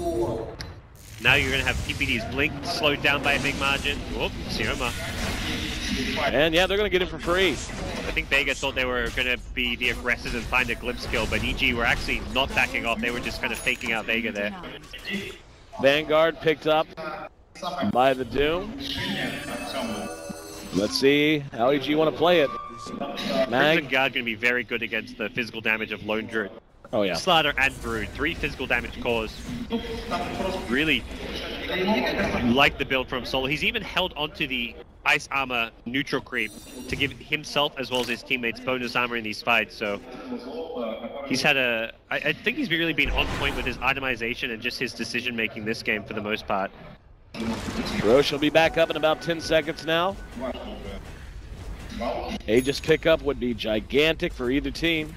Speaker 7: Now you're going to have PPD's Blink slowed down by a big margin. Whoop, Sioma.
Speaker 6: And yeah, they're going to get it for free.
Speaker 7: I think Vega thought they were going to be the aggressors and find a Glimpse kill, but EG were actually not backing off. They were just kind of faking out Vega there.
Speaker 6: Vanguard picked up by the Doom. Let's see how EG want to play it.
Speaker 7: Crimson Guard going to be very good against the physical damage of Lone Druid.
Speaker 6: Oh yeah.
Speaker 7: Slaughter and Brood, 3 physical damage cores. Really like the build from Solo. He's even held onto the Ice Armor neutral creep to give himself as well as his teammates bonus armor in these fights. So he's had I think he's really been on point with his itemization and just his decision making this game for the most part.
Speaker 6: Roche will be back up in about 10 seconds now. Aegis pickup would be gigantic for either team.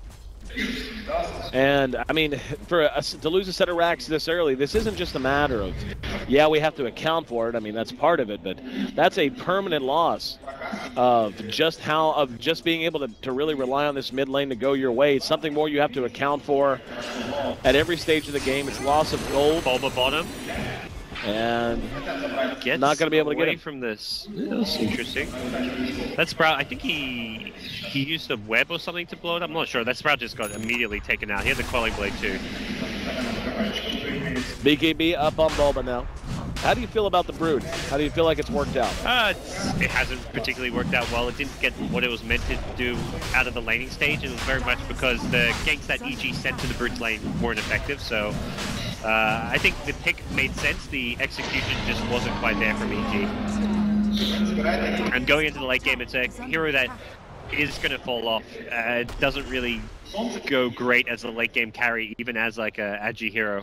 Speaker 6: And, I mean, to lose a set of racks this early, this isn't just a matter of, yeah, we have to account for it. I mean, that's part of it, but that's a permanent loss of just being able to really rely on this mid lane to go your way. It's something more you have to account for at every stage of the game. It's loss of gold.
Speaker 7: Bulba bottom.
Speaker 6: And not going to be able to get it
Speaker 7: from this. That's interesting. That Sprout, I think he used a web or something to blow it up. I'm not sure. That Sprout just got immediately taken out. He had the Quelling Blade too.
Speaker 6: BKB up on Bulba now. How do you feel about the Brood? How do you feel like it's worked out?
Speaker 7: It hasn't particularly worked out well. It didn't get what it was meant to do out of the laning stage. It was very much because the ganks that EG sent to the Brood's lane weren't effective. So I think the pick made sense. The execution just wasn't quite there from EG. And going into the late game, it's a hero that is going to fall off. It doesn't really go great as a late game carry, even as like a Agi hero.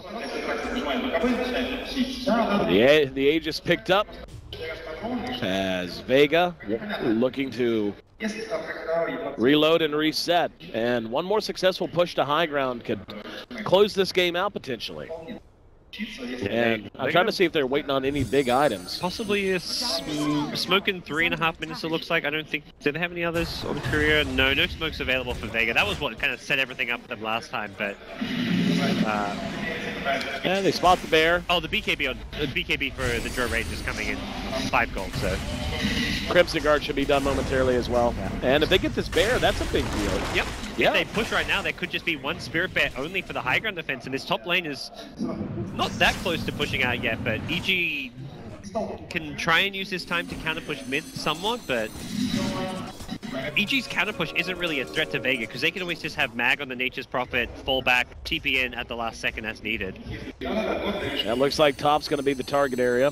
Speaker 6: The Aegis picked up as Vega looking to reload and reset. And one more successful push to high ground could close this game out potentially. And I'm trying to see if they're waiting on any big items.
Speaker 7: Possibly a smoke in 3.5 minutes, it looks like. I don't think... Did they have any others on Korea? No, no smokes available for Vega. That was what kind of set everything up for them last time, but...
Speaker 6: Yeah, they spot the bear.
Speaker 7: Oh, the BKB for the Drow Rage is coming in 5 gold, so...
Speaker 6: Crimson Guard should be done momentarily as well. Yeah. And if they get this bear, that's a big deal.
Speaker 7: Yep.
Speaker 6: Yeah.
Speaker 7: If they push right now, there could just be one Spirit Bear only for the high ground defense, and this top lane is not that close to pushing out yet, but EG can try and use this time to counter push mid somewhat, but EG's counter push isn't really a threat to Vega, because they can always just have Mag on the Nature's Prophet, fall back, TP in at the last second as needed.
Speaker 6: That looks like top's going to be the target area.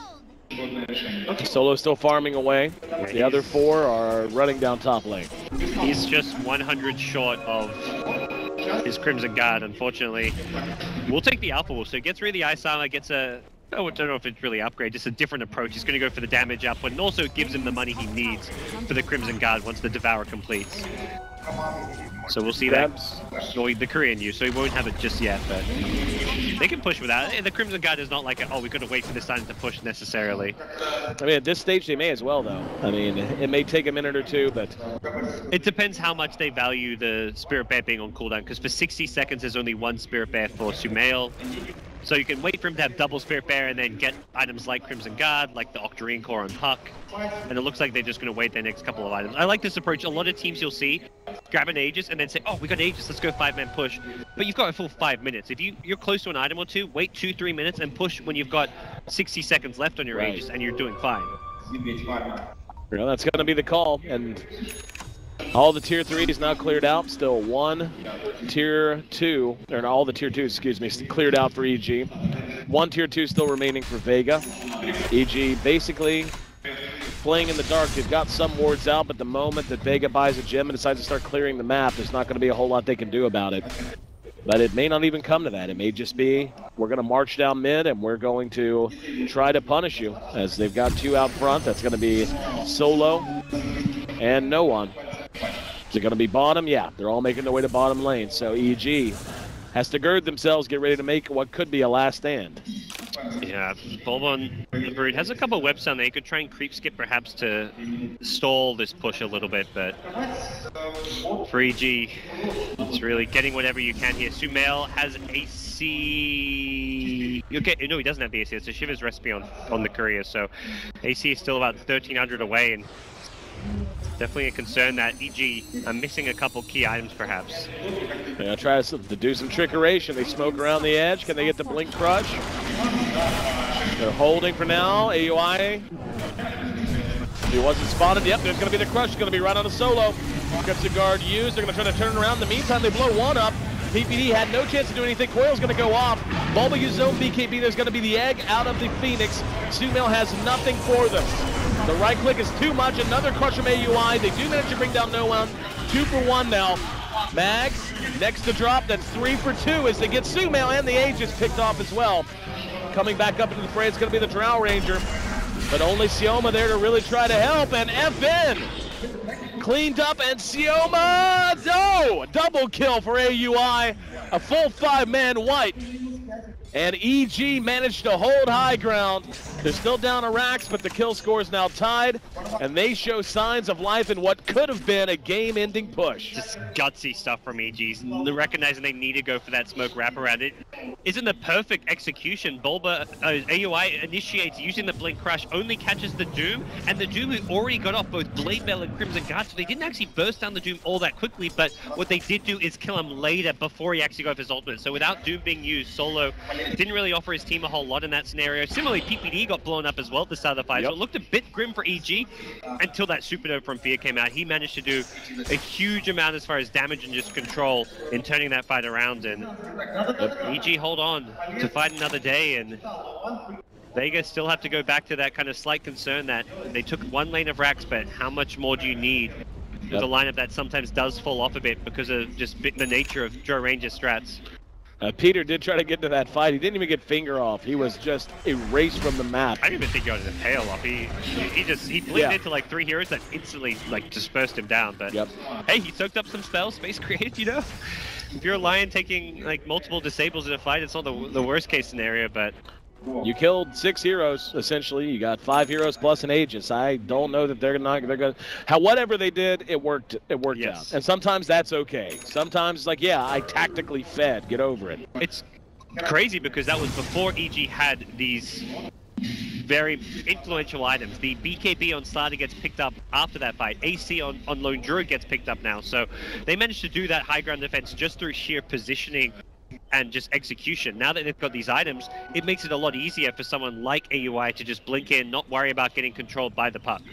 Speaker 6: Solo still farming away. The other 4 are running down top lane.
Speaker 7: He's just 100 short of his Crimson Guard, unfortunately. We'll take the Alpha Wolf, so he gets rid of the Ice Armor, gets a... I don't know if it's really upgrade, just a different approach. He's going to go for the damage output, and also gives him the money he needs for the Crimson Guard once the Devour completes. So we'll see that. Or the Korean use, so he won't have it just yet, but they can push without it. The Crimson Guard is not like, oh, we've got to wait for this time to push necessarily.
Speaker 6: I mean, at this stage, they may as well, though. I mean, it may take a minute or two, but...
Speaker 7: It depends how much they value the Spirit Bear being on cooldown, because for 60 seconds, there's only 1 Spirit Bear for Sumail. So you can wait for him to have double Spirit Bear and then get items like Crimson Guard, like the Octarine Core and Puck. And it looks like they're just going to wait their next couple of items. I like this approach. A lot of teams you'll see grab an Aegis and then say, oh, we got Aegis, let's go 5-man push. But you've got a full 5 minutes. If you're close to an item or two, wait 2-3 minutes and push when you've got 60 seconds left on your Aegis and you're doing fine.
Speaker 6: Well, that's going to be the call. And all the tier 3 is now cleared out. Still one tier 2, or all the tier 2s, excuse me, cleared out for EG. One tier 2 still remaining for Vega. EG basically playing in the dark. They've got some wards out, but the moment that Vega buys a gem and decides to start clearing the map, there's not going to be a whole lot they can do about it. But it may not even come to that. It may just be, we're going to march down mid and we're going to try to punish you, as they've got 2 out front. That's going to be Solo and No One. Is it going to be bottom? Yeah, they're all making their way to bottom lane. So EG has to gird themselves, get ready to make what could be a last stand.
Speaker 7: Yeah, Bulbon, the Brood, has a couple of webs down there. You could try and creep skip perhaps to stall this push a little bit, but for EG, it's really getting whatever you can here. Sumail has AC... Okay, no, he doesn't have the AC. It's a Shiva's recipe on the courier, so AC is still about 1,300 away, and definitely a concern that EG are missing a couple key items, perhaps.
Speaker 6: Yeah, try to do some trickeration. They smoke around the edge. Can they get the Blink Crush? They're holding for now. AUI. He wasn't spotted. Yep, there's going to be the Crush. It's going to be right on a Solo. Crimson Guard used. They're going to try to turn around. In the meantime, they blow one up. PPD had no chance to do anything. Coil's going to go off. Bulba uses his own BKB. There's going to be the egg out of the Phoenix. Sumail has nothing for them. The right click is too much. Another crush from AUI. They do manage to bring down No One. 2 for 1 now. Mag, next to drop. That's 3 for 2 as they get Sumail and the Aegis picked off as well. Coming back up into the fray, it's going to be the Drow Ranger. But only Sioma there to really try to help. And FN cleaned up, and Sioma, no! Double kill for AUI. A full 5-man wipe. And EG managed to hold high ground. They're still down a Rax, but the kill score is now tied, and they show signs of life in what could have been a game-ending push.
Speaker 7: Just gutsy stuff from EG. They're recognizing they need to go for that smoke wraparound. It isn't the perfect execution. Bulba, AUI initiates using the Blink Crush, only catches the Doom, and the Doom who already got off both Blade Bell and Crimson Guard, so they didn't actually burst down the Doom all that quickly, but what they did do is kill him later before he actually got off his ultimate. So without Doom being used, Solo didn't really offer his team a whole lot in that scenario. Similarly, PPD got blown up as well at the start of the fight, so it looked a bit grim for EG until that Supernova from Fear came out. He managed to do a huge amount as far as damage and just control in turning that fight around, and EG hold on to fight another day, and Vega still have to go back to that kind of slight concern that they took 1 lane of Rax, but how much more do you need with a lineup that sometimes does fall off a bit because of just the nature of Joe Ranger's strats.
Speaker 6: Peter did try to get into that fight. He didn't even get finger off. He was just erased from the map.
Speaker 7: I didn't even think he got his tail off. He blinked into like 3 heroes that instantly like dispersed him down. But hey, he soaked up some spells, Space Create, you know? If you're a Lion taking like multiple disables in a fight, it's not the worst case scenario, but
Speaker 6: you killed 6 heroes, essentially. You got 5 heroes plus an Aegis. I don't know that they're gonna whatever they did, it worked out. And sometimes that's okay. Sometimes it's like, yeah, I tactically fed, get over it.
Speaker 7: It's crazy because that was before EG had these very influential items. The BKB on Starter gets picked up after that fight. AC on Lone Druid gets picked up now. So they managed to do that high ground defense just through sheer positioning and just execution. Now that they've got these items, it makes it a lot easier for someone like AUI to just blink in, not worry about getting controlled by the puck.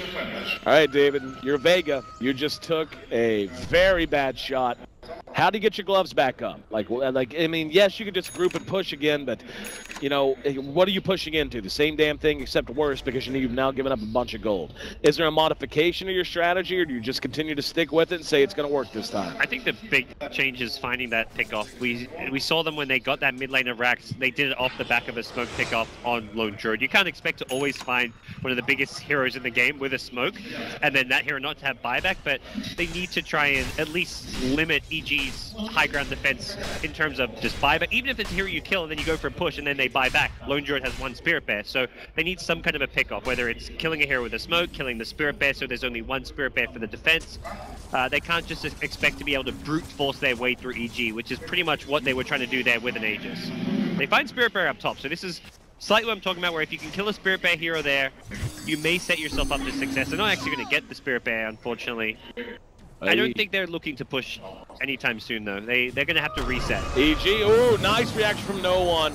Speaker 6: All right, David, you're Vega. You just took a very bad shot. How do you get your gloves back up? Like, I mean, yes, you could just group and push again, but, you know, what are you pushing into? The same damn thing, except worse, because you've now given up a bunch of gold. Is there a modification of your strategy, or do you just continue to stick with it and say it's going to work this time?
Speaker 7: I think the big change is finding that pick-off. We saw them when they got that mid lane of Rax. They did it off the back of a smoke pick-off on Lone Druid. You can't expect to always find one of the biggest heroes in the game with a smoke, and then that hero not to have buyback, but they need to try and at least limit EG's high ground defense in terms of just buyback. Even if it's a hero you kill and then you go for a push and then they buy back, Lone Druid has 1 Spirit Bear, so they need some kind of a pick-off, whether it's killing a hero with a smoke, killing the Spirit Bear so there's only 1 Spirit Bear for the defense. They can't just expect to be able to brute force their way through EG, which is pretty much what they were trying to do there with an Aegis. They find Spirit Bear up top, so this is slightly what I'm talking about, where if you can kill a Spirit Bear hero there, you may set yourself up to success. They're not actually going to get the Spirit Bear, unfortunately. I don't think they're looking to push anytime soon, though. They're going to have to reset.
Speaker 6: EG, ooh, nice reaction from No One.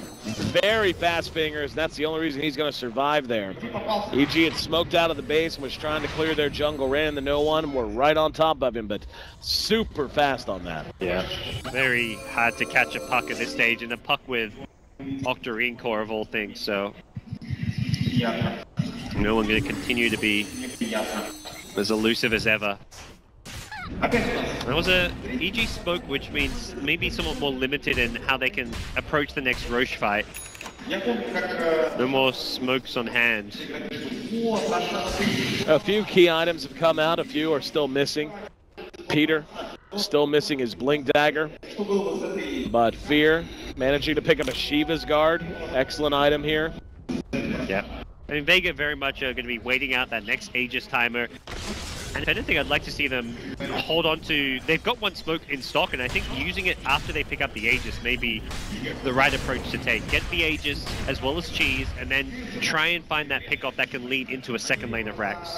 Speaker 6: Very fast fingers. That's the only reason he's going to survive there. EG had smoked out of the base and was trying to clear their jungle, ran into No One, and we're right on top of him, but super fast on that.
Speaker 7: Yeah, very hard to catch a puck at this stage, and a puck with Octarine Core of all things, so No One going to continue to be as elusive as ever. That was a EG smoke, which means maybe somewhat more limited in how they can approach the next Roche fight. No more smokes on hand.
Speaker 6: A few key items have come out, a few are still missing. Peter still missing his Blink Dagger, but Fear managing to pick up a Shiva's Guard. Excellent item here.
Speaker 7: Yeah. I mean, Vega very much are going to be waiting out that next Aegis timer. And if anything, I'd like to see them hold on to... They've got 1 smoke in stock, and I think using it after they pick up the Aegis may be the right approach to take. Get the Aegis as well as Cheese, and then try and find that pickoff that can lead into a second lane of Rax.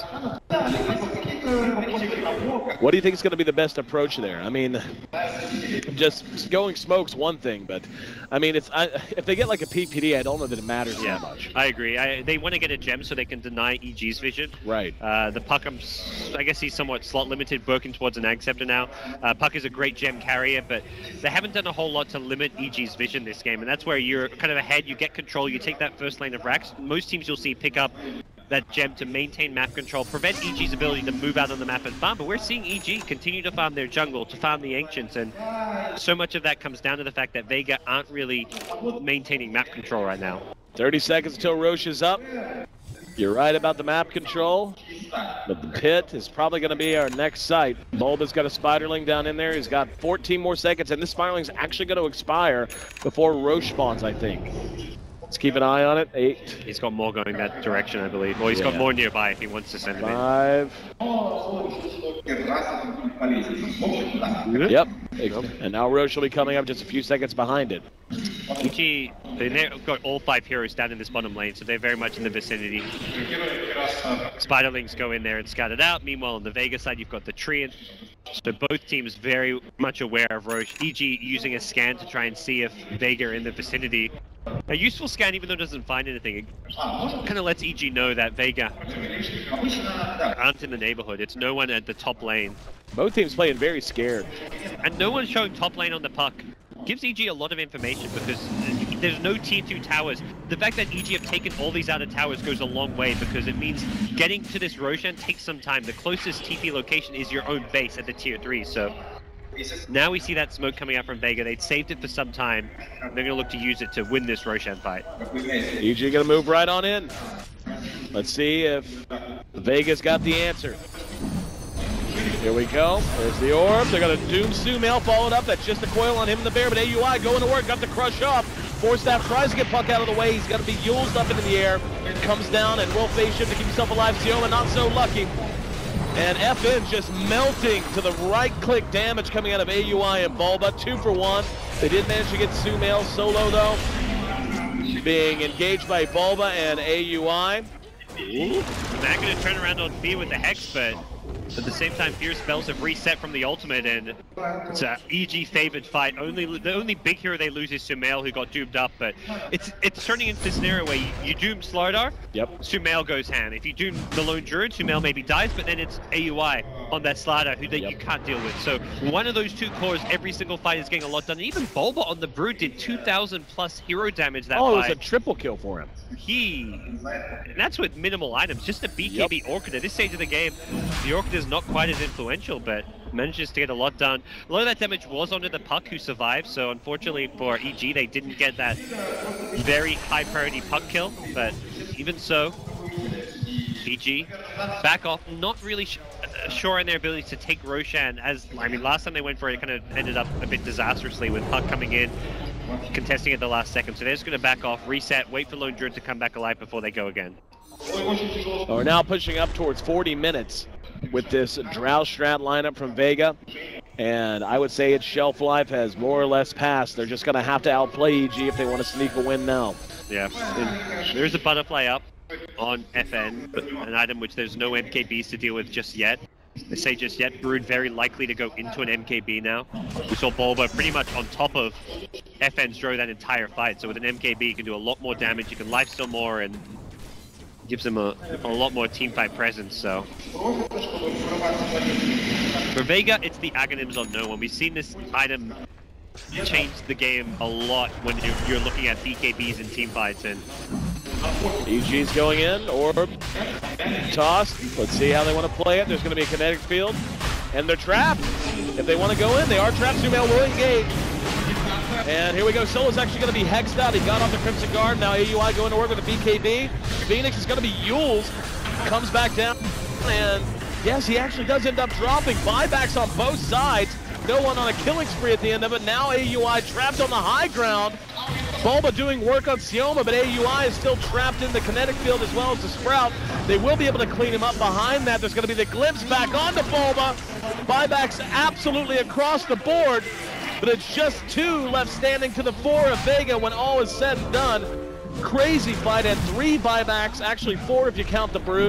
Speaker 6: What do you think is going to be the best approach there? I mean, just going smoke's one thing, but I mean, if they get like a PPD, I don't know that it matters that much.
Speaker 7: I agree. They want to get a gem so they can deny EG's vision.
Speaker 6: Right.
Speaker 7: The Puck, I guess he's somewhat slot limited, working towards an Ag Scepter now. Puck is a great gem carrier, but they haven't done a whole lot to limit EG's vision this game, and that's where you're kind of ahead. You get control, you take that first lane of Rax. Most teams you'll see pick up that gem to maintain map control, prevent EG's ability to move out on the map and farm, but we're seeing EG continue to farm their jungle, to farm the Ancients, and so much of that comes down to the fact that Vega aren't really maintaining map control right now.
Speaker 6: 30 seconds till Roche is up. You're right about the map control, but the pit is probably going to be our next site. Bulba's got a Spiderling down in there. He's got 14 more seconds, and this Spiderling's actually going to expire before Roche spawns, I think. Let's keep an eye on it. 8.
Speaker 7: He's got more going that direction, I believe. Well, he's got more nearby if he wants to send him
Speaker 6: 5. Yep. And now Roche will be coming up just a few seconds behind it.
Speaker 7: EG, they've got all 5 heroes down in this bottom lane, so they're very much in the vicinity. Spiderlings go in there and scout it out. Meanwhile, on the Vega side, you've got the Treant. So both teams very much aware of Roche. EG using a scan to try and see if Vega are in the vicinity. A useful scan, even though it doesn't find anything, it kind of lets EG know that Vega aren't in the neighborhood. It's no one at the top lane.
Speaker 6: Both teams playing very scared.
Speaker 7: And no one showing top lane on the Puck gives EG a lot of information because there's no tier 2 towers the fact that EG have taken all these outer towers goes a long way, because it means getting to this Roshan takes some time. The closest TP location is your own base at the tier 3, so now we see that smoke coming out from Vega. They'd saved it for some time. They're going to look to use it to win this Roshan fight.
Speaker 6: EG going to move right on in. Let's see if Vega's got the answer. Here we go. There's the orb. They're going to Doom Sumail, followed up. That's just a coil on him and the bear, but AUI going to work. Got the crush off. Force Staff tries to get Puck out of the way. He's got to be Yuled up into the air. Comes down and will phase shift to keep himself alive. Sioma not so lucky. And FN just melting to the right-click damage coming out of AUI and Bulba. 2 for 1. They did manage to get Sumail solo, though. Being engaged by Bulba and AUI.
Speaker 7: Mag going to turn around on Fear with the Hex, but at the same time, Fear's spells have reset from the ultimate, and it's a EG favored fight. The only big hero they lose is Sumail, who got doomed up, but it's turning into a scenario where you doom Slardar, Sumail goes hand. If you doom the Lone Druid, Sumail maybe dies, but then it's AUI on that Slardar who you can't deal with. So one of those two cores every single fight is getting a lot done. And even Bulba on the Brood did 2,000 plus hero damage that fight.
Speaker 6: Oh, it was a triple kill for him.
Speaker 7: And that's with minimal items, just a BKB Orchid. At this stage of the game, the Orchid is not quite as influential, but manages to get a lot done. A lot of that damage was onto the Puck, who survived, so unfortunately for EG, they didn't get that very high priority Puck kill, but even so, EG back off, not really sure in their ability to take Roshan, as, I mean, last time they went for it, it kind of ended up a bit disastrously with Puck coming in, contesting at the last second, so they're just going to back off, reset, wait for Lone Druid to come back alive before they go again.
Speaker 6: We're now pushing up towards 40 minutes with this Drow Strat lineup from Vega, and I would say its shelf life has more or less passed. They're just going to have to outplay EG if they want to sneak a win now.
Speaker 7: Yeah, and there's a butterfly up on FN, but an item which there's no MKBs to deal with just yet. They say just yet, Brood very likely to go into an MKB now. We saw Bulba pretty much on top of FN's Drow that entire fight, so with an MKB you can do a lot more damage, you can lifesteal more, and gives them a lot more teamfight presence, so. For Vega, it's the Aghanims on no one. We've seen this item change the game a lot when you're looking at BKBs and teamfights, and
Speaker 6: EG's going in, orb, tossed. Let's see how they want to play it. There's going to be a kinetic field, and they're trapped. If they want to go in, they are trapped. Sumail will engage. And here we go. Solo's actually going to be hexed out. He got off the Crimson Guard. Now AUI going to work with a BKB. Phoenix is going to be Yules. Comes back down. And yes, he actually does end up dropping. Buybacks on both sides. No one on a killing spree at the end of it. Now AUI trapped on the high ground. Bulba doing work on Sioma, but AUI is still trapped in the kinetic field as well as the Sprout. They will be able to clean him up behind that. There's going to be the glimpse back onto Bulba. Buybacks absolutely across the board. But it's just 2 left standing to the 4 of Vega when all is said and done. Crazy fight, and 3 buybacks, actually 4 if you count the Brood.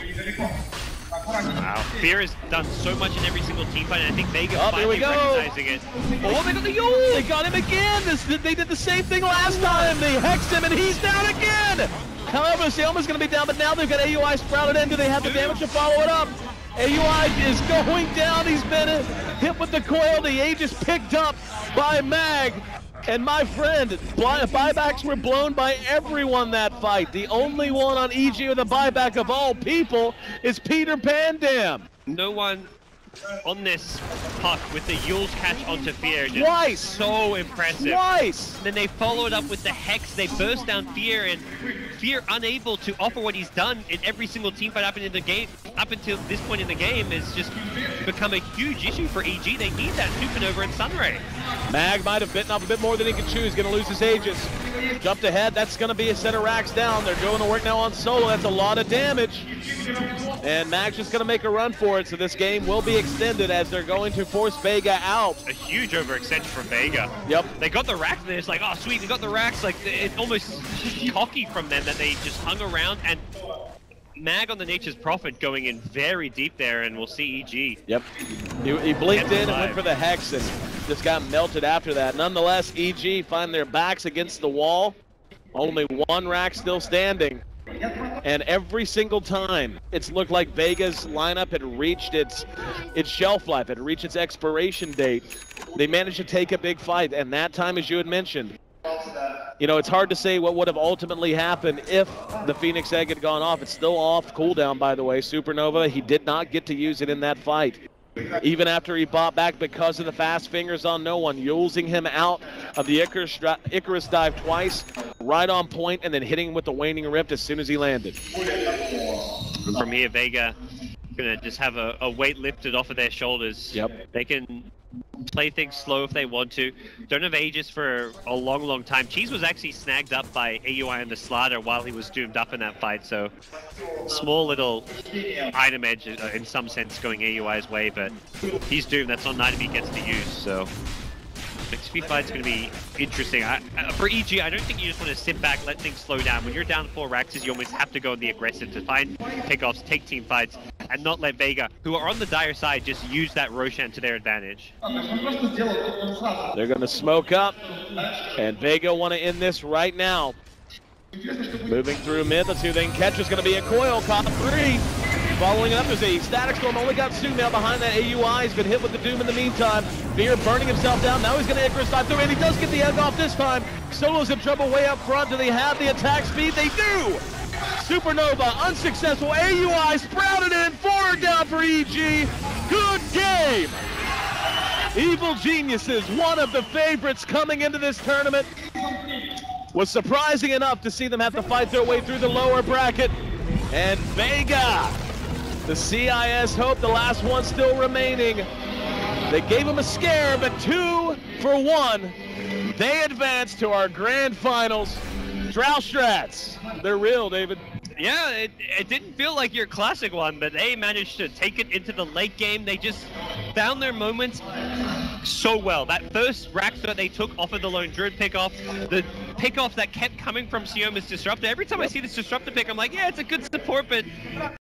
Speaker 7: Wow, Fear has done so much in every single team fight, and I think Vega finally recognizing it.
Speaker 6: Oh, they got the Yule! They got him again! They did the same thing last time! They hexed him, and he's down again! However, Sioma's going to be down, but now they've got AUI sprouted in. Do they have the damage to follow it up? AUI is going down. He's been hit with the coil. The age is picked up by Mag. And my friend, buybacks were blown by everyone that fight. The only one on EG with a buyback of all people is Peter Pandam.
Speaker 7: No one on this Puck with the Yule's catch onto Fear.
Speaker 6: Twice!
Speaker 7: So impressive.
Speaker 6: Twice!
Speaker 7: And then they follow it up with the Hex. They burst down Fear, and Fear unable to offer what he's done in every single teamfight up in the game, up until this point in the game, has just become a huge issue for EG. They need that Supernova and Sunray.
Speaker 6: Mag might have bitten off a bit more than he could chew. He's going to lose his Aegis. Jumped ahead. That's going to be a set of racks down. They're going to work now on Solo. That's a lot of damage. And Mag's just going to make a run for it. So this game will be extended as they're going to force Vega out.
Speaker 7: A huge overextension from Vega.
Speaker 6: Yep.
Speaker 7: They got the racks, and it's like, oh, sweet, we got the racks. Like, it's almost cocky from them that they just hung around, and Mag on the Nature's Prophet going in very deep there, and we'll see EG.
Speaker 6: Yep. He blinked in and went for the Hex, and just got melted after that. Nonetheless, EG find their backs against the wall. Only 1 rack still standing. And every single time, it's looked like Vega's lineup had reached its shelf life, had reached its expiration date. They managed to take a big fight, and that time, as you had mentioned, you know, it's hard to say what would have ultimately happened if the Phoenix Egg had gone off. It's still off cooldown, by the way. Supernova, he did not get to use it in that fight. Even after he bought back because of the fast fingers on no one, using him out of the Icarus dive twice, right on point, and then hitting him with the Waning Rift as soon as he landed.
Speaker 7: From here, Vega gonna just have a weight lifted off of their shoulders.
Speaker 6: Yep.
Speaker 7: They can play things slow if they want to. Don't have Aegis for a long time. Cheese was actually snagged up by AUI and the Slaughter while he was doomed up in that fight, so small little item edge in some sense going AUI's way, but he's doomed. That's not an item he gets to use, so next few fights going to be interesting. For EG, I don't think you just want to sit back, let things slow down. When you're down 4 Raxes, you almost have to go on the aggressive to find pickoffs, take team fights, and not let Vega, who are on the dire side, just use that Roshan to their advantage.
Speaker 6: They're going to smoke up, and Vega want to end this right now. Moving through mid, let's see who they can catch. It's going to be a coil, caught 3. Following up is a Static Storm, only got Sue now behind that AUI. He's been hit with the Doom in the meantime. Fear burning himself down, now he's going to Icarus dive through, and he does get the egg off this time. Solo's in trouble way up front. Do they have the attack speed? They do! Supernova, unsuccessful. AUI sprouted in, 4 down for EG. Good game! Evil Geniuses, one of the favorites coming into this tournament. Was surprising enough to see them have to fight their way through the lower bracket. And Vega, the CIS hope, the last one still remaining. They gave him a scare, but 2 for 1. They advance to our grand finals. Strats, they're real, David.
Speaker 7: Yeah, it didn't feel like your classic one, but they managed to take it into the late game. They just found their moments so well. That first Rax that they took off of the lone Druid pickoff, the pickoff that kept coming from Sioma's Disruptor. Every time I see this Disruptor pick, I'm like, yeah, it's a good support, but